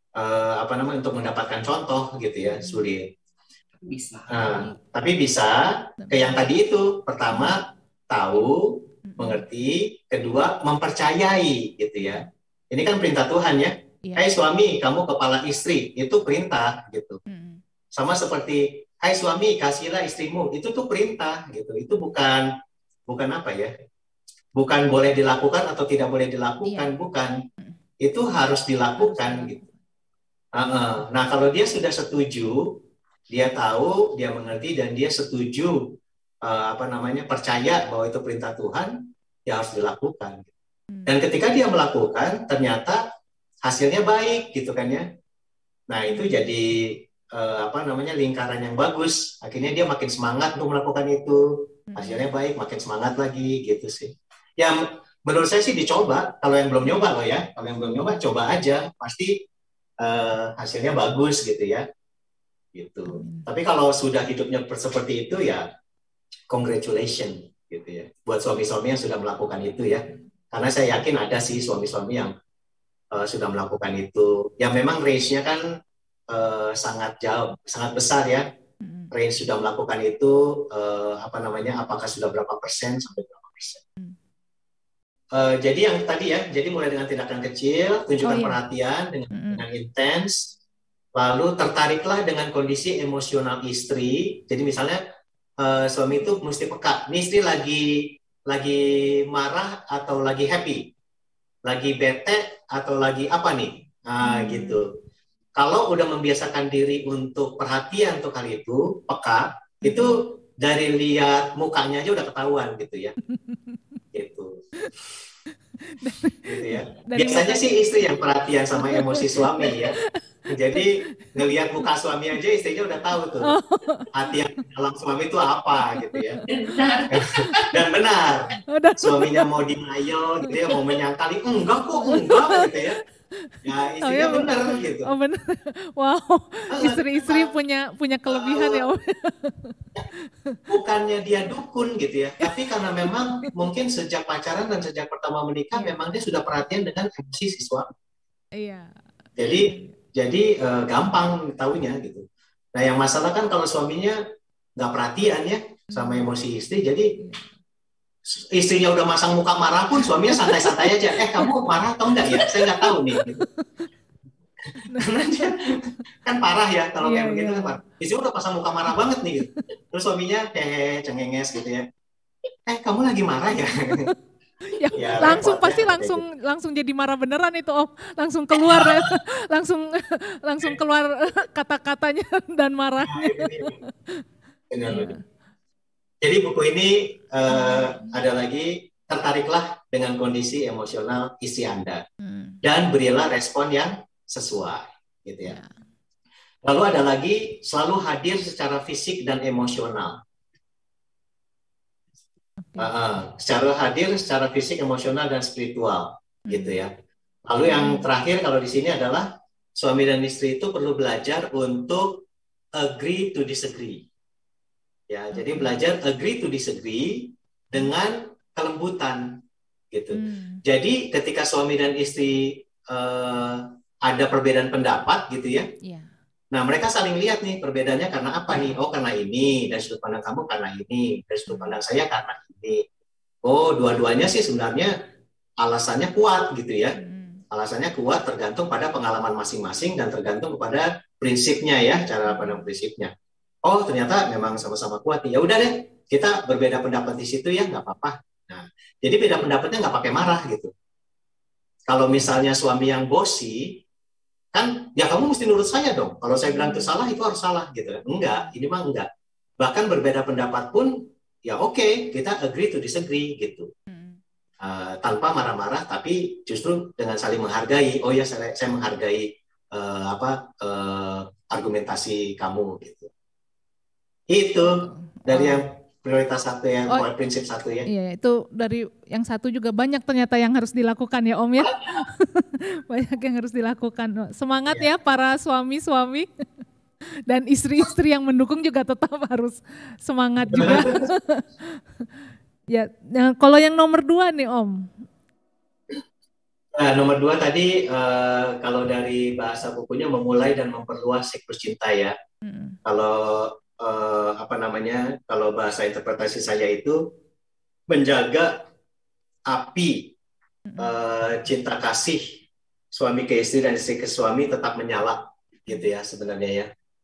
Apa namanya untuk mendapatkan contoh gitu ya, hmm. sulit. Bisa. Tapi, Tapi bisa ke yang tadi itu, hmm, pertama tahu, hmm, mengerti, kedua mempercayai gitu ya. Ini kan perintah Tuhan ya. iya, Hai suami, kamu kepala istri, itu perintah gitu. hmm, Sama seperti hai suami, kasihlah istrimu, itu tuh perintah gitu. Itu bukan bukan apa ya? Bukan boleh dilakukan atau tidak boleh iya, dilakukan, bukan. hmm, Itu harus harus dilakukan gitu. dilakukan. Nah, kalau dia sudah setuju, dia tahu, dia mengerti dan dia setuju apa namanya percaya bahwa itu perintah Tuhan, ya harus dilakukan. Hmm, Dan ketika dia melakukan, ternyata hasilnya baik gitu kan ya. Nah, itu hmm, jadi apa namanya lingkaran yang bagus. Akhirnya dia makin semangat untuk melakukan itu. hmm, Hasilnya baik, makin semangat lagi gitu sih. Yang menurut saya sih dicoba. Kalau yang belum nyoba loh ya, kalau yang belum nyoba coba aja, pasti hasilnya bagus gitu ya. Gitu. amin. Tapi kalau sudah hidupnya seperti itu ya congratulations gitu ya. Buat suami-suami yang sudah melakukan itu ya. Karena saya yakin ada sih suami-suami yang sudah melakukan itu. Yang memang range-nya kan sangat jauh, sangat besar ya. Hmm, Range sudah melakukan itu apa namanya? Apakah sudah berapa persen sampai berapa persen? hmm. Jadi yang tadi ya, jadi mulai dengan tindakan kecil, Oh tunjukkan iya, perhatian hmm, dengan intens, lalu tertariklah dengan kondisi emosional istri. Jadi misalnya suami itu mesti peka. Nih istri lagi marah atau lagi happy, lagi bete atau lagi apa nih? Nah, hmm, gitu. Kalau udah membiasakan diri untuk perhatian untuk hal itu, peka, hmm. itu dari lihat mukanya aja udah ketahuan gitu ya. Gitu. Gitu ya. Dari Biasanya mukanya. sih istri yang perhatian sama emosi suami ya. Jadi ngelihat muka suami aja istrinya udah tahu tuh Oh, hati yang dalam suami itu apa gitu ya. Benar. Dan benar, udah. suaminya mau denial gitu ya, mau menyangkali, enggak kok, enggak gitu ya. Ya Oh istrinya ya, bener gitu. oh benar. Wow, istri-istri Kenapa? punya kelebihan ya Eh, Om. Bukannya dia dukun gitu ya, tapi karena memang mungkin sejak pacaran dan sejak pertama menikah Iya, memang dia sudah perhatian dengan emosi siswa. iya, Jadi iya, iya. gampang tahunya gitu. Nah yang masalah kan kalau suaminya nggak perhatian ya sama Hmm, emosi istri, jadi iya. istrinya udah masang muka marah pun suaminya santai-santai aja. Kamu marah atau enggak ya? Saya nggak tahu nih. Gitu. Karena dia kan parah ya kalau Iya, kayak iya. begitu kan parah. Istrinya udah pasang muka marah banget nih. Gitu. Terus suaminya hehe cengenges gitu ya. Kamu lagi marah ya? Ya, Ya langsung repot ya pasti kalau kayak gitu. langsung jadi marah beneran itu Om. Langsung keluar ya. Langsung langsung keluar kata-katanya dan Nah, marahnya. ini dia. Benar. Iya. Jadi buku ini Hmm, ada lagi, tertariklah dengan kondisi emosional istri Anda hmm, dan berilah respon yang sesuai, gitu ya. ya, Lalu ada lagi selalu hadir secara fisik dan emosional. oke. Secara hadir, secara fisik, emosional dan spiritual, gitu Hmm, ya. Lalu yang hmm, terakhir kalau di sini adalah suami dan istri itu perlu belajar untuk agree to disagree. Ya, jadi oke. belajar agree to disagree Hmm, dengan kelembutan gitu. hmm, Jadi ketika suami dan istri ada perbedaan pendapat gitu ya. ya. Nah, mereka saling lihat nih perbedaannya karena apa nih? Oh, karena ini, dari sudut pandang kamu karena ini, dari sudut Hmm, pandang saya karena ini. Oh, dua-duanya sih sebenarnya alasannya kuat gitu ya. hmm, Alasannya kuat tergantung pada pengalaman masing-masing dan tergantung kepada prinsipnya ya, cara pandang hmm, prinsipnya. Oh, ternyata memang sama-sama kuat nih. Ya udah deh, kita berbeda pendapat di situ ya, nggak apa-apa. Nah, jadi beda pendapatnya nggak pakai marah gitu. Kalau misalnya suami yang bosi, kan ya kamu mesti nurut saya dong. Kalau saya bilang itu hmm, salah, itu harus salah gitu. Enggak, hmm, ini mah enggak. Bahkan berbeda pendapat pun, ya oke, kita agree to disagree gitu. hmm. Tanpa marah-marah, tapi justru dengan saling menghargai. Oh ya, saya menghargai argumentasi kamu gitu. Itu Gitu. dari yang Oh, prioritas satu, yang oh prinsip satu ya. iya itu dari yang satu juga banyak ternyata yang harus dilakukan ya Om ya. Banyak yang harus dilakukan. Semangat Ya. ya para suami-suami dan istri-istri yang mendukung juga tetap harus semangat juga. Ya, nah, kalau yang nomor 2 nih Om. Nah, nomor dua tadi kalau dari bahasa bukunya memulai dan memperluas siklus cinta ya. Mm, Kalau apa namanya? Kalau bahasa interpretasi saya itu menjaga api mm, cinta kasih suami ke istri dan istri ke suami tetap menyala gitu mm, ya sebenarnya ya.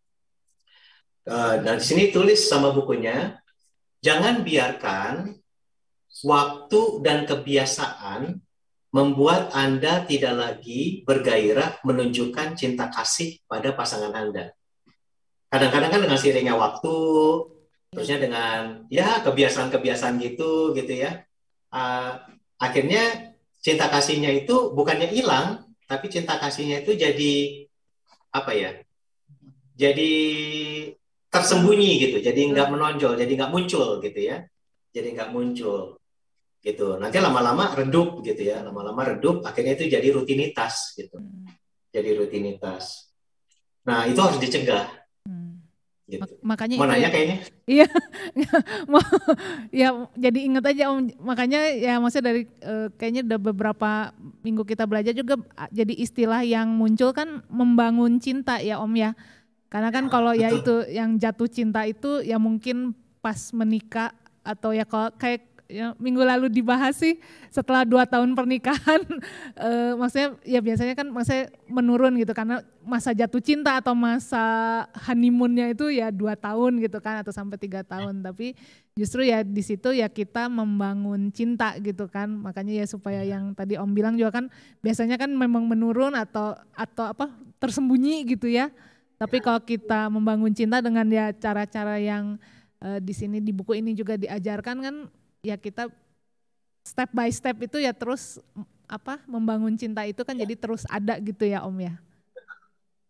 Dan di sini tulis sama bukunya, jangan biarkan waktu dan kebiasaan membuat Anda tidak lagi bergairah menunjukkan cinta kasih pada pasangan Anda. Kadang-kadang kan dengan seiringnya waktu, ya, terusnya dengan ya kebiasaan-kebiasaan gitu gitu ya, uh, akhirnya cinta kasihnya itu bukannya hilang, tapi cinta kasihnya itu jadi apa ya? Jadi tersembunyi gitu, jadi nggak ah, menonjol, jadi nggak muncul gitu ya, jadi nggak muncul gitu. Nanti lama-lama redup gitu ya, lama-lama redup, akhirnya itu jadi rutinitas gitu, mm, jadi rutinitas. Nah itu harus dicegah mm. gitu. Makanya Mau itu nanya ya, kayaknya? iya, mau- ya jadi ingat aja Om, makanya ya maksudnya dari kayaknya udah beberapa minggu kita belajar juga jadi istilah yang muncul kan membangun cinta ya Om ya. Karena kan kalau ya Betul. itu yang jatuh cinta itu ya mungkin pas menikah atau ya kalau kayak ya minggu lalu dibahas sih setelah 2 tahun pernikahan maksudnya ya biasanya kan maksudnya menurun gitu karena masa jatuh cinta atau masa honeymoonnya itu ya 2 tahun gitu kan atau sampai 3 tahun tapi justru ya di situ ya kita membangun cinta gitu kan makanya ya supaya yang tadi Om bilang juga kan biasanya kan memang menurun atau apa tersembunyi gitu ya tapi kalau kita membangun cinta dengan ya cara-cara yang di sini di buku ini juga diajarkan kan ya kita step by step itu ya terus apa membangun cinta itu kan jadi terus ada gitu ya Om ya.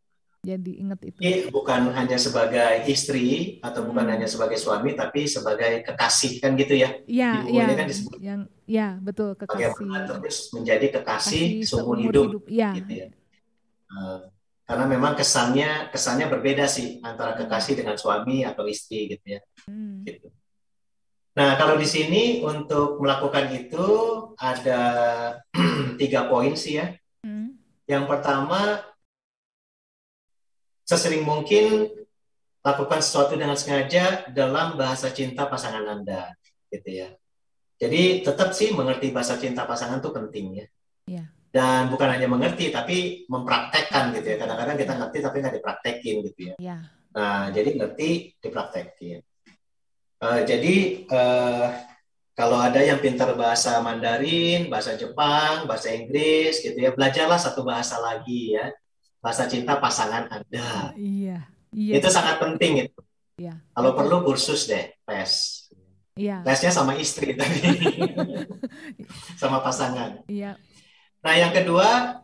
Jadi ingat itu. Ini bukan hanya sebagai istri atau bukan hanya Hmm. sebagai suami, tapi sebagai kekasih kan gitu ya. Di Ya, bukunya ya, kan disebut yang ya betul bagaimana kekasih terus menjadi kekasih kasih seumur seumur hidup hidup. Ya. gitu ya. Eh, karena memang kesannya berbeda sih antara Hmm. kekasih dengan suami atau istri gitu ya. Hmm. Gitu. Nah, kalau di sini untuk melakukan itu ada 3 poin sih ya. Hmm. Yang pertama, sesering mungkin lakukan sesuatu dengan sengaja dalam bahasa cinta pasangan Anda, gitu ya. Jadi tetap sih mengerti bahasa cinta pasangan itu penting ya. Ya. Dan bukan hanya mengerti, tapi mempraktekkan gitu ya. Kadang-kadang kita Ya. ngerti tapi nggak dipraktekin gitu ya. Ya. Nah, jadi ngerti, dipraktekin. Jadi kalau ada yang pintar bahasa Mandarin, bahasa Jepang, bahasa Inggris gitu ya, belajarlah satu bahasa lagi ya. Bahasa cinta pasangan Anda. Iya. Iya Itu sih. sangat penting itu. Ya, Kalau betul. perlu kursus deh, les. Iya. Lesnya sama istri tadi, sama pasangan. Iya. Nah, yang kedua,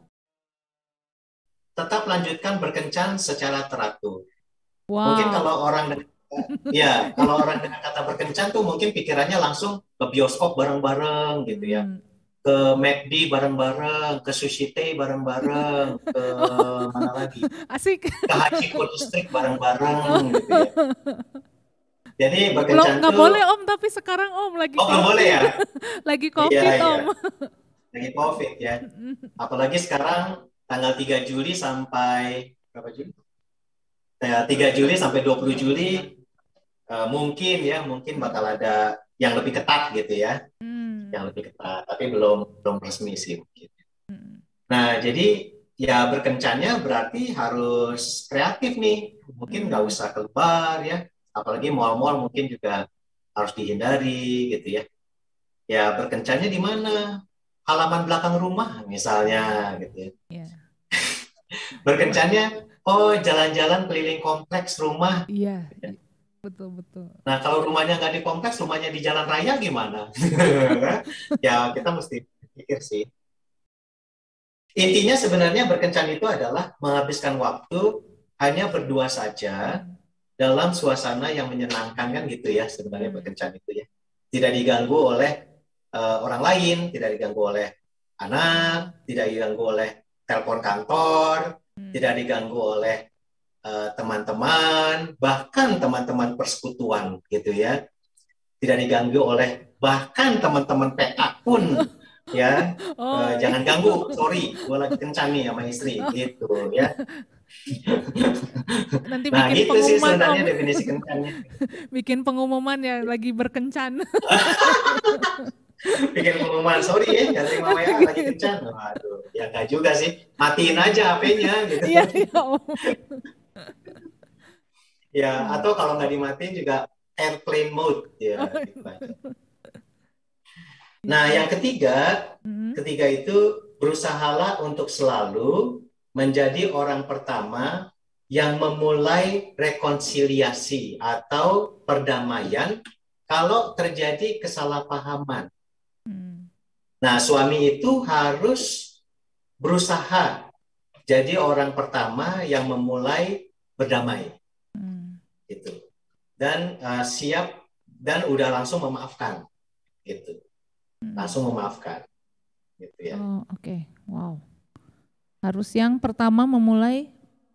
tetap lanjutkan berkencan secara teratur. Mungkin Wow. kalau orang ya, kalau orang dengan kata berkencan tuh mungkin pikirannya langsung ke bioskop bareng-bareng gitu ya. Hmm. Ke McD bareng-bareng, ke Sushi Tei bareng-bareng, ke mana lagi? Asik. Ke Haji Listrik Oh. bareng-bareng gitu ya. Jadi Belum, berkencan nggak boleh tuh, Om, tapi sekarang Om lagi oh belum boleh COVID. ya? Lagi Iya, COVID iya, Om. lagi COVID ya. Apalagi sekarang tanggal 3 Juli sampai, berapa Juli? 3 Juli sampai 20 Juli mungkin bakal ada yang lebih ketat gitu ya, yang lebih ketat, tapi belum belum resmi sih mungkin. Nah, jadi ya berkencannya berarti harus kreatif nih. Mungkin nggak usah keluar ya, apalagi mal-mal mungkin juga harus dihindari gitu ya. Ya berkencannya di mana? Halaman belakang rumah misalnya gitu ya. Iya. Berkencannya, oh jalan-jalan keliling kompleks rumah. Iya, betul betul. Nah, kalau rumahnya nggak di kompleks, rumahnya di jalan raya gimana? Ya, kita mesti pikir sih. Intinya sebenarnya berkencan itu adalah menghabiskan waktu hanya berdua saja dalam suasana yang menyenangkan kan gitu ya sebenarnya berkencan itu ya. Tidak diganggu oleh orang lain, tidak diganggu oleh anak, tidak diganggu oleh telepon kantor, tidak diganggu oleh teman-teman, bahkan teman-teman persekutuan gitu ya. Tidak diganggu oleh bahkan teman-teman PA pun ya. Oh, iya. Jangan ganggu, sorry, gue lagi kencan nih sama istri gitu ya. Nanti Nah, bikin gitu sih pengumuman sebenarnya Om. definisi kencannya. Bikin pengumuman ya lagi berkencan. Bikin pengumuman, sorry ya, nggak terima WA lagi kencan. Waduh, ya nggak juga sih. Matiin aja HP-nya gitu. Iya, iya Om. Ya, atau kalau nggak dimatiin juga airplane mode ya. Gitu aja. Nah, yang ketiga itu berusahalah untuk selalu menjadi orang pertama yang memulai rekonsiliasi atau perdamaian kalau terjadi kesalahpahaman. Nah, suami itu harus berusaha jadi orang pertama yang memulai berdamai, gitu. Dan siap dan udah langsung memaafkan, gitu. Langsung memaafkan, gitu ya. Oh, oke. Wow. Harus yang pertama memulai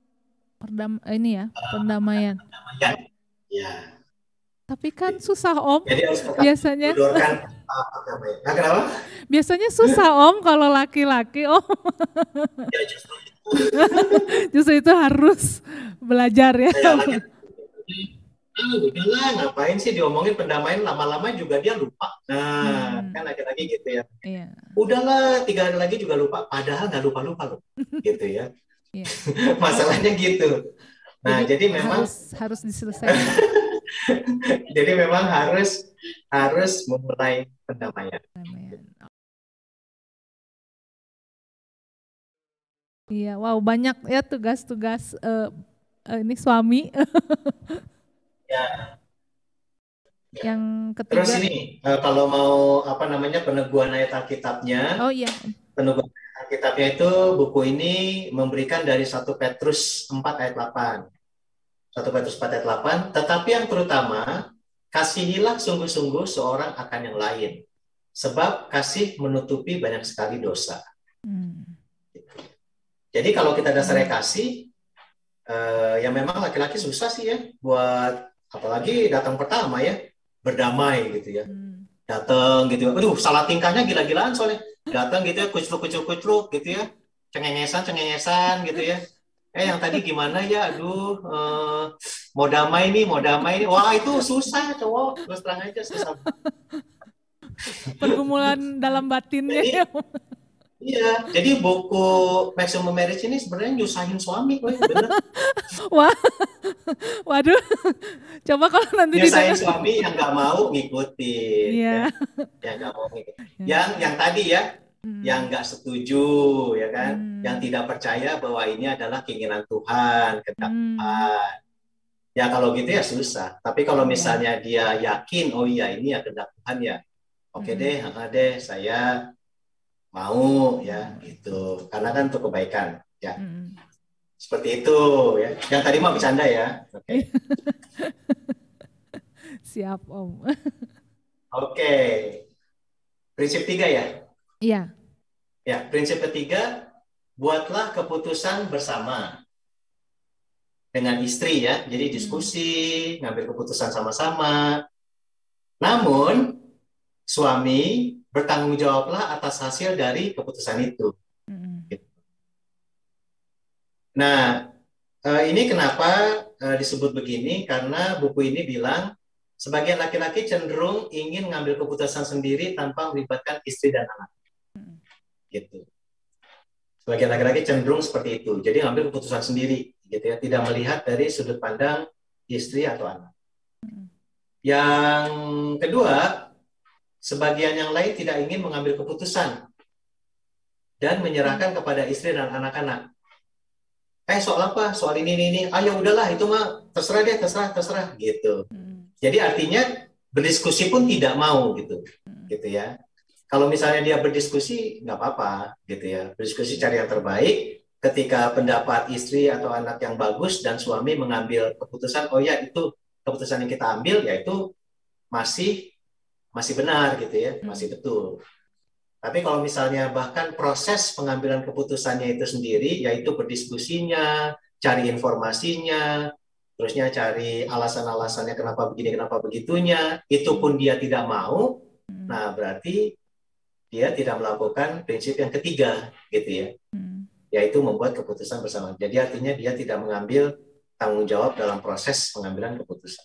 perdamaian. Ya. Tapi kan susah Om. Jadi harus Biasanya menjodorkan perdamaian. Nah, kenapa? biasanya susah Om kalau laki-laki Om. Ya justru Justru itu harus belajar ya. udahlah, ngapain sih diomongin pendamaian, lama-lama juga dia lupa. Nah, kan lagi-lagi gitu ya. Iya. Udahlah, 3 hari lagi juga lupa. Padahal nggak lupa-lupa loh, gitu ya. Iya. Masalahnya gitu. Nah, jadi memang harus diselesaikan. jadi memang harus memulai pendamaian. Iya, wow banyak ya tugas-tugas ini suami. Ya. Yang ketiga. Terus ini kalau mau peneguhan ayat Alkitabnya. Oh iya. Peneguhan ayat Alkitabnya itu buku ini memberikan dari 1 Petrus 4 ayat 8. 1 Petrus 4 ayat 8, tetapi yang terutama, kasihilah sungguh-sungguh seorang akan yang lain, sebab kasih menutupi banyak sekali dosa. Jadi kalau kita dasarnya kasih, ya memang laki-laki susah sih ya, buat apalagi datang pertama ya, berdamai gitu ya. Datang gitu, aduh salah tingkahnya gila-gilaan soalnya. Datang gitu ya, kucluk gitu ya, cengengesan gitu ya. Yang tadi gimana ya, aduh, mau damai nih. Wah itu susah cowok, terus terang aja susah. Pergumulan dalam batinnya. Jadi, iya, jadi buku Maximum Marriage ini sebenarnya nyusahin suami, bener. Waduh, coba kalau nanti nyusahin suami yang nggak mau ngikutin, yeah. Yang nggak mau ngikutin, yang tadi ya, yang nggak setuju, ya kan, yang tidak percaya bahwa ini adalah keinginan Tuhan, kehendak Tuhan. Ya kalau gitu ya susah. Tapi kalau misalnya dia yakin, oh iya ini ya kehendak Tuhan ya, oke deh, saya mau ya gitu, karena kan untuk kebaikan ya. Seperti itu ya. Yang tadi mah bercanda ya. Oke. Siap Om. Oke. Prinsip 3 ya? Iya. Ya, prinsip ketiga, buatlah keputusan bersama dengan istri ya. Jadi diskusi, ngambil keputusan sama-sama. Namun suami bertanggung jawablah atas hasil dari keputusan itu. Nah, ini kenapa disebut begini? Karena buku ini bilang sebagian laki-laki cenderung ingin mengambil keputusan sendiri tanpa melibatkan istri dan anak. Gitu. Sebagian laki-laki cenderung seperti itu. Jadi ngambil keputusan sendiri, gitu ya, tidak melihat dari sudut pandang istri atau anak. Yang kedua, sebagian yang lain tidak ingin mengambil keputusan dan menyerahkan kepada istri dan anak-anak. Soal apa? Soal ini. Ya udahlah, itu mah terserah deh, terserah gitu. Jadi artinya berdiskusi pun tidak mau gitu ya. Kalau misalnya dia berdiskusi nggak apa-apa gitu ya. Berdiskusi cari yang terbaik. Ketika pendapat istri atau anak yang bagus dan suami mengambil keputusan, oh ya itu keputusan yang kita ambil, yaitu masih benar gitu ya, masih betul. Tapi kalau misalnya bahkan proses pengambilan keputusannya itu sendiri, yaitu berdiskusinya, cari informasinya, terusnya cari alasan-alasannya kenapa begini, kenapa begitunya, itu pun dia tidak mau, nah berarti dia tidak melakukan prinsip yang ketiga, gitu ya, yaitu membuat keputusan bersama. Jadi artinya dia tidak mengambil tanggung jawab dalam proses pengambilan keputusan.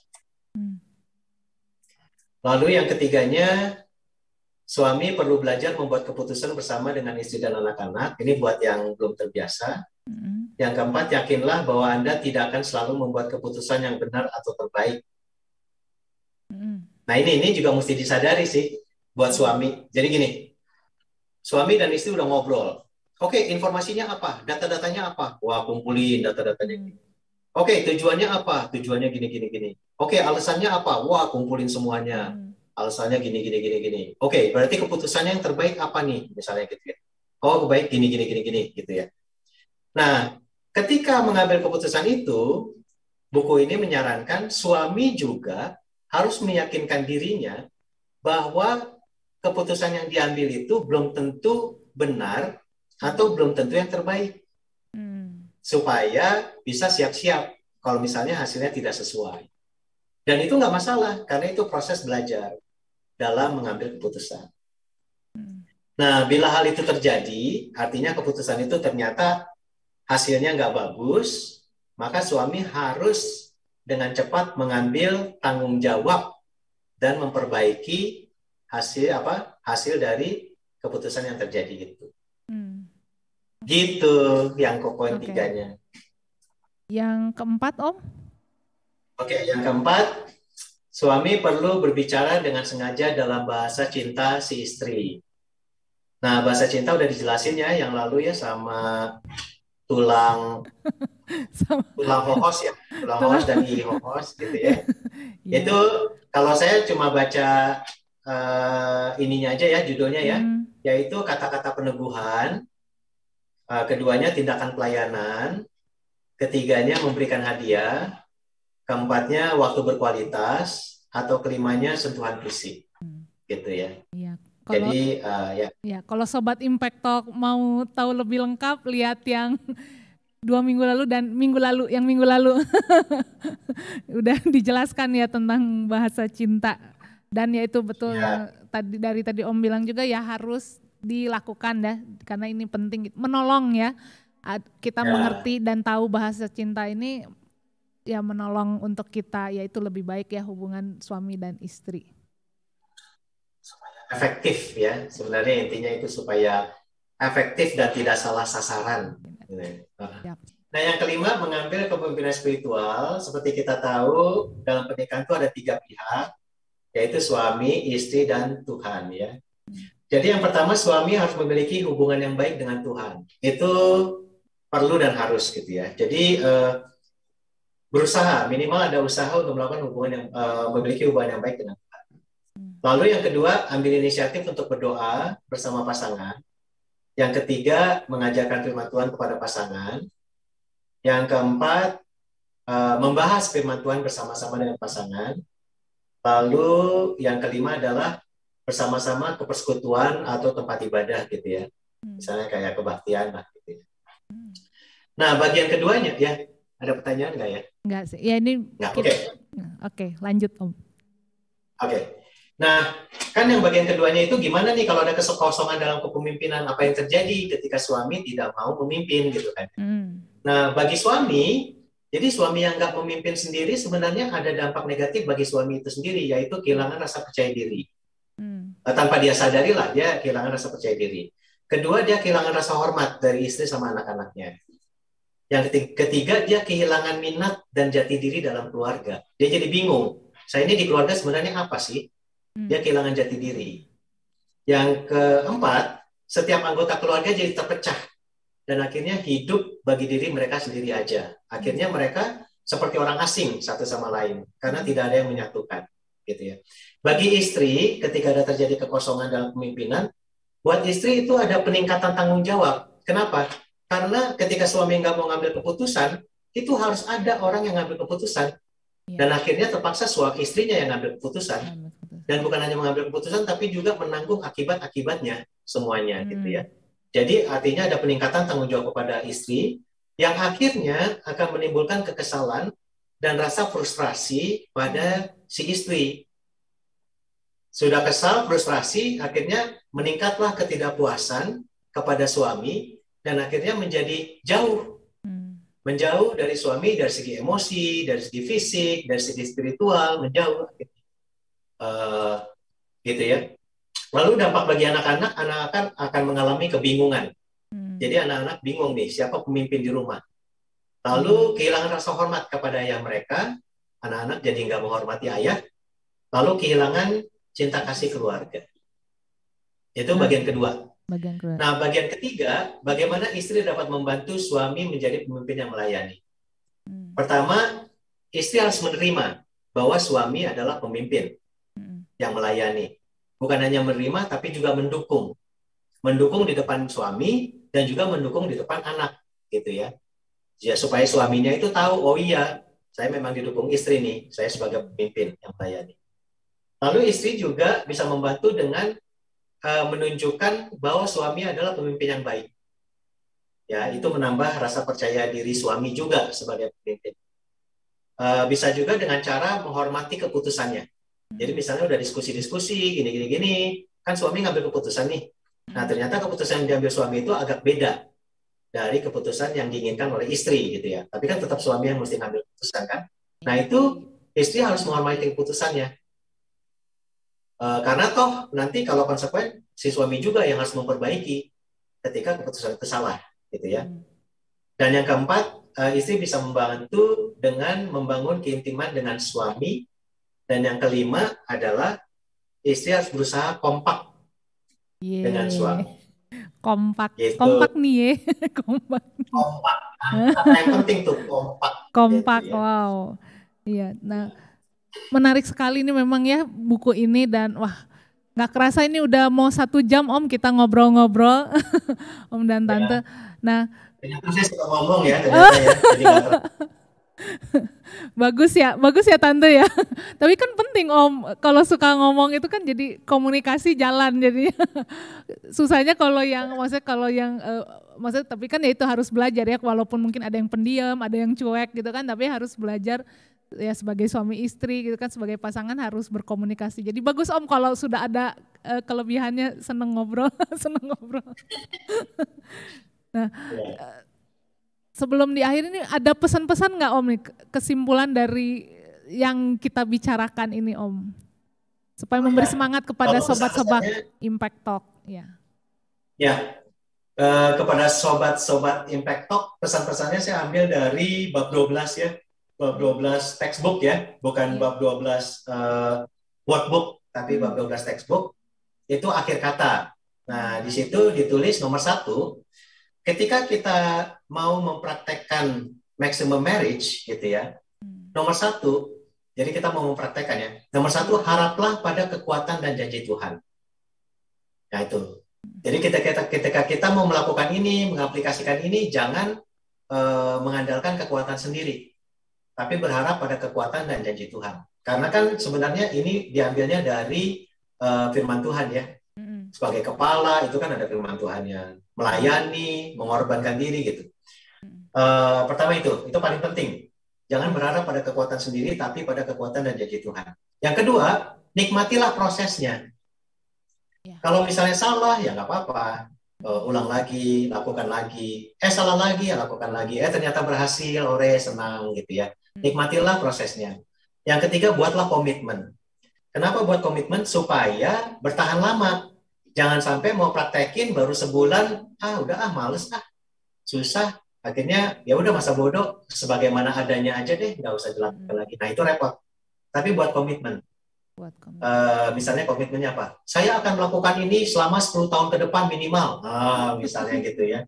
Lalu yang ketiganya, suami perlu belajar membuat keputusan bersama dengan istri dan anak-anak. Ini buat yang belum terbiasa. Yang keempat, yakinlah bahwa Anda tidak akan selalu membuat keputusan yang benar atau terbaik. Nah ini juga mesti disadari sih buat suami. Jadi gini, suami dan istri udah ngobrol. Oke, informasinya apa? Data-datanya apa? Wah, kumpulin data-datanya. Oke, tujuannya apa? Tujuannya gini. Oke, alasannya apa? Wah, kumpulin semuanya. Alasannya gini. Oke, berarti keputusannya yang terbaik apa nih? Misalnya gitu ya. Oh, baik gini gitu ya. Nah, ketika mengambil keputusan itu, buku ini menyarankan suami juga harus meyakinkan dirinya bahwa keputusan yang diambil itu belum tentu benar atau belum tentu yang terbaik. Supaya bisa siap-siap kalau misalnya hasilnya tidak sesuai. Dan itu nggak masalah, karena itu proses belajar dalam mengambil keputusan. Nah, bila hal itu terjadi, artinya keputusan itu ternyata hasilnya nggak bagus, maka suami harus dengan cepat mengambil tanggung jawab dan memperbaiki hasil dari keputusan yang terjadi itu. Gitu yang poin tiganya. Yang keempat, Om? Oke, yang keempat, suami perlu berbicara dengan sengaja dalam bahasa cinta si istri. Nah, bahasa cinta udah dijelasin ya yang lalu ya sama tulang hohos ya, tulang hohos dan gigi hohos gitu ya. Itu kalau saya cuma baca ininya aja ya, judulnya ya, yaitu kata-kata peneguhan keduanya tindakan pelayanan, ketiganya memberikan hadiah, keempatnya waktu berkualitas, atau kelimanya sentuhan fisik, gitu ya. Iya. Jadi ya kalau Sobat Impact Talk mau tahu lebih lengkap, lihat yang 2 minggu lalu dan yang minggu lalu udah dijelaskan ya tentang bahasa cinta. Dan ya itu betul yang tadi Om bilang juga ya harus dilakukan ya, karena ini penting menolong ya. Kita mengerti dan tahu bahasa cinta ini ya menolong untuk kita, yaitu lebih baik ya hubungan suami dan istri. Supaya efektif ya, sebenarnya intinya itu supaya efektif dan tidak salah sasaran. Nah yang kelima, mengambil kepemimpinan spiritual. Seperti kita tahu dalam pernikahan itu ada 3 pihak, yaitu suami, istri, dan Tuhan ya. Jadi yang pertama, suami harus memiliki hubungan yang baik dengan Tuhan. Itu perlu dan harus gitu ya. Jadi berusaha, minimal ada usaha untuk melakukan hubungan yang memiliki hubungan yang baik dengan Tuhan. Lalu yang kedua, ambil inisiatif untuk berdoa bersama pasangan. Yang ketiga, mengajarkan firman Tuhan kepada pasangan. Yang keempat, membahas firman Tuhan bersama-sama dengan pasangan. Lalu yang kelima adalah bersama-sama ke persekutuan atau tempat ibadah gitu ya. Misalnya kayak kebaktian lah gitu ya. Nah, bagian keduanya ya, ada pertanyaan nggak ya? Enggak sih. Ya ini Oke, lanjut Om. Oke. Nah, kan yang bagian keduanya itu gimana nih kalau ada kekosongan dalam kepemimpinan, apa yang terjadi ketika suami tidak mau memimpin gitu kan. Nah, bagi suami, jadi suami yang nggak memimpin sendiri sebenarnya ada dampak negatif bagi suami itu sendiri, yaitu kehilangan rasa percaya diri. Tanpa dia sadari lah, dia kehilangan rasa percaya diri. Kedua, dia kehilangan rasa hormat dari istri sama anak-anaknya. Yang ketiga, dia kehilangan minat dan jati diri dalam keluarga. Dia jadi bingung, saya ini di keluarga sebenarnya apa sih? Dia kehilangan jati diri. Yang keempat, setiap anggota keluarga jadi terpecah. Dan akhirnya hidup bagi diri mereka sendiri aja. Akhirnya mereka seperti orang asing satu sama lain. Karena tidak ada yang menyatukan. Gitu ya. Bagi istri, ketika ada terjadi kekosongan dalam kepemimpinan, buat istri itu ada peningkatan tanggung jawab. Kenapa? Karena ketika suami nggak mau ngambil keputusan, itu harus ada orang yang ngambil keputusan. Dan akhirnya terpaksa suami istrinya yang ngambil keputusan. Dan bukan hanya mengambil keputusan, tapi juga menanggung akibat-akibatnya semuanya, gitu ya. Jadi artinya ada peningkatan tanggung jawab kepada istri, yang akhirnya akan menimbulkan kekesalan dan rasa frustrasi pada si istri. Sudah kesal, frustrasi, akhirnya meningkatlah ketidakpuasan kepada suami, dan akhirnya menjadi jauh. Menjauh dari suami dari segi emosi, dari segi fisik, dari segi spiritual, menjauh. Gitu ya. Lalu dampak bagi anak-anak, anak-anak akan mengalami kebingungan. Jadi anak-anak bingung nih, siapa pemimpin di rumah. Lalu kehilangan rasa hormat kepada ayah mereka, anak-anak jadi nggak menghormati ayah, lalu kehilangan cinta kasih keluarga. Itu bagian kedua. Nah, bagian ketiga, bagaimana istri dapat membantu suami menjadi pemimpin yang melayani. Pertama, istri harus menerima bahwa suami adalah pemimpin yang melayani. Bukan hanya menerima, tapi juga mendukung. Mendukung di depan suami, dan juga mendukung di depan anak. Gitu ya. Ya, supaya suaminya itu tahu, oh iya, saya memang didukung istri nih, saya sebagai pemimpin yang melayani. Lalu istri juga bisa membantu dengan menunjukkan bahwa suami adalah pemimpin yang baik. Ya, itu menambah rasa percaya diri suami juga sebagai pemimpin. Bisa juga dengan cara menghormati keputusannya. Jadi misalnya udah diskusi-diskusi, gini, kan suami ngambil keputusan nih. Nah, ternyata keputusan yang diambil suami itu agak beda dari keputusan yang diinginkan oleh istri gitu ya. Tapi kan tetap suami yang mesti ngambil keputusan kan. Nah, itu istri harus menghormati keputusannya. Karena toh nanti kalau konsekuen si suami juga yang harus memperbaiki ketika keputusan itu salah gitu ya. Dan yang keempat, istri bisa membantu dengan membangun keintiman dengan suami. Dan yang kelima adalah istri harus berusaha kompak dengan suami. Kompak, gitu. Kompak nih ya. Kompak. Yang penting tuh kompak. Kompak, gitu ya. Wow. Iya, nah menarik sekali nih memang ya buku ini, dan wah Nggak kerasa ini udah mau 1 jam Om kita ngobrol-ngobrol, Om dan Tante. Ya. Nah, Ternyata saya suka ngomong ya ternyata ya. Jadi nggak bagus ya Tante ya. Tapi kan penting Om, kalau suka ngomong itu kan jadi komunikasi jalan jadi. Susahnya maksudnya tapi kan ya itu harus belajar ya, walaupun mungkin ada yang pendiam, ada yang cuek gitu kan, tapi harus belajar ya sebagai suami istri gitu kan, sebagai pasangan harus berkomunikasi. Jadi bagus Om kalau sudah ada kelebihannya, seneng ngobrol, seneng ngobrol. Nah, ya. sebelum di akhir ini ada pesan-pesan nggak Om nih, kesimpulan dari yang kita bicarakan ini Om, supaya memberi semangat kepada Kalau sobat-sobat pesan-pesannya, Impact Talk ya. ya kepada sobat-sobat Impact Talk, pesan-pesannya saya ambil dari bab 12 ya, bab 12 textbook ya, bukan bab 12 workbook, tapi bab 12 textbook, itu akhir kata. Nah, di situ ditulis nomor 1, ketika kita mau mempraktekkan maximum marriage gitu ya, nomor 1, jadi kita mau mempraktekkan ya, nomor 1 haraplah pada kekuatan dan janji Tuhan. Nah itu. Jadi ketika kita mau melakukan ini, mengaplikasikan ini, jangan mengandalkan kekuatan sendiri, tapi berharap pada kekuatan dan janji Tuhan. Karena kan sebenarnya ini diambilnya dari firman Tuhan ya. Sebagai kepala itu kan ada firman Tuhan yang melayani, mengorbankan diri gitu. Pertama itu paling penting. Jangan berharap pada kekuatan sendiri, tapi pada kekuatan dan janji Tuhan. Yang kedua, nikmatilah prosesnya. Kalau misalnya salah, ya nggak apa-apa. Ulang lagi, lakukan lagi. Salah lagi, ya lakukan lagi. Ternyata berhasil, senang gitu ya. Nikmatilah prosesnya. Yang ketiga, buatlah komitmen. Kenapa buat komitmen? Supaya bertahan lama. Jangan sampai mau praktekin baru sebulan, males susah. Akhirnya ya udah masa bodoh, sebagaimana adanya aja deh, nggak usah dilakukan lagi. Nah itu repot. Tapi buat komitmen. Misalnya komitmennya apa? Saya akan melakukan ini selama 10 tahun ke depan minimal. Misalnya gitu ya.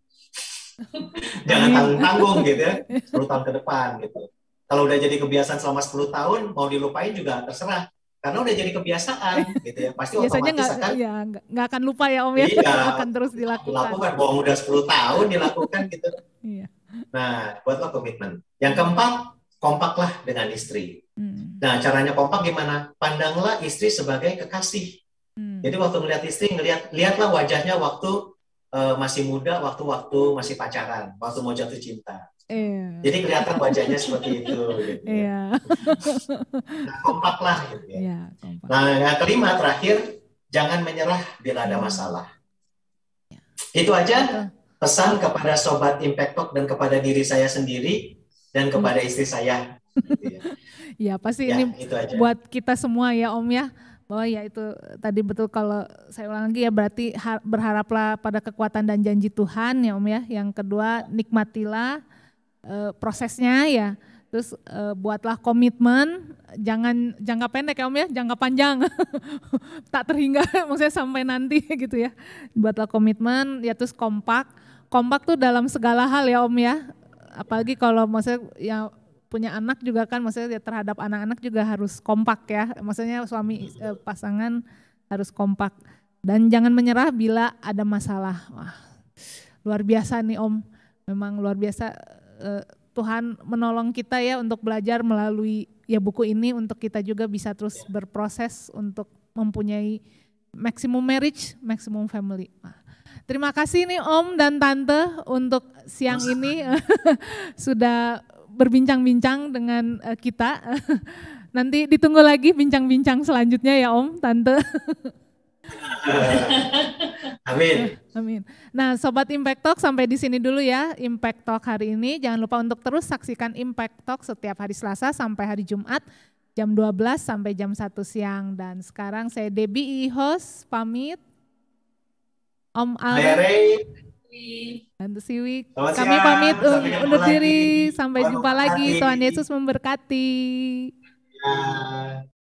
Jangan tanggung-tanggung gitu ya. 10 tahun ke depan gitu. Kalau udah jadi kebiasaan selama 10 tahun, mau dilupain juga terserah. Karena udah jadi kebiasaan gitu ya. Pasti biasanya otomatis nggak akan lupa ya Om ya. Iya, akan terus dilakukan. Bohong udah 10 tahun dilakukan gitu. Iya. Nah, buatlah komitmen. Yang keempat, kompaklah dengan istri. Nah, caranya kompak gimana? Pandanglah istri sebagai kekasih. Jadi waktu melihat istri, lihatlah wajahnya waktu masih muda, waktu masih pacaran, waktu mau jatuh cinta. Jadi kelihatan wajahnya seperti itu. Gitu ya. Nah, kompaklah. Gitu ya. Kompak. Nah, yang kelima terakhir, jangan menyerah bila ada masalah. Itu aja pesan kepada Sobat Impact Talk dan kepada diri saya sendiri dan kepada istri saya. Gitu ya. Ya pasti ini buat kita semua ya Om ya, bahwa ya itu tadi betul, kalau saya ulang lagi ya, berarti berharaplah pada kekuatan dan janji Tuhan ya Om ya. Yang kedua, nikmatilah prosesnya ya. Terus buatlah komitmen, jangan jangka pendek ya Om ya, jangka panjang. Tak terhingga maksudnya sampai nanti gitu ya. Buatlah komitmen ya, terus kompak tuh dalam segala hal ya Om ya. Apalagi kalau maksudnya ya punya anak juga kan, maksudnya ya terhadap anak-anak juga harus kompak ya. Maksudnya suami pasangan harus kompak. Dan jangan menyerah bila ada masalah. Wah, luar biasa nih Om. Memang luar biasa Tuhan menolong kita ya untuk belajar melalui ya buku ini, untuk kita juga bisa terus berproses untuk mempunyai maximum marriage, maximum family. Terima kasih nih Om dan Tante untuk siang ini sudah berbincang-bincang dengan kita. Nanti ditunggu lagi bincang-bincang selanjutnya ya Om, Tante. Amin. Amin. Nah, Sobat Impact Talk, sampai di sini dulu ya Impact Talk hari ini. Jangan lupa untuk terus saksikan Impact Talk setiap hari Selasa sampai hari Jumat jam 12 sampai jam 1 siang. Dan sekarang saya Debbie, host, pamit. Om Alre, Tante Siwi, kami pamit undur diri. Sampai jumpa lagi. Tuhan Yesus memberkati.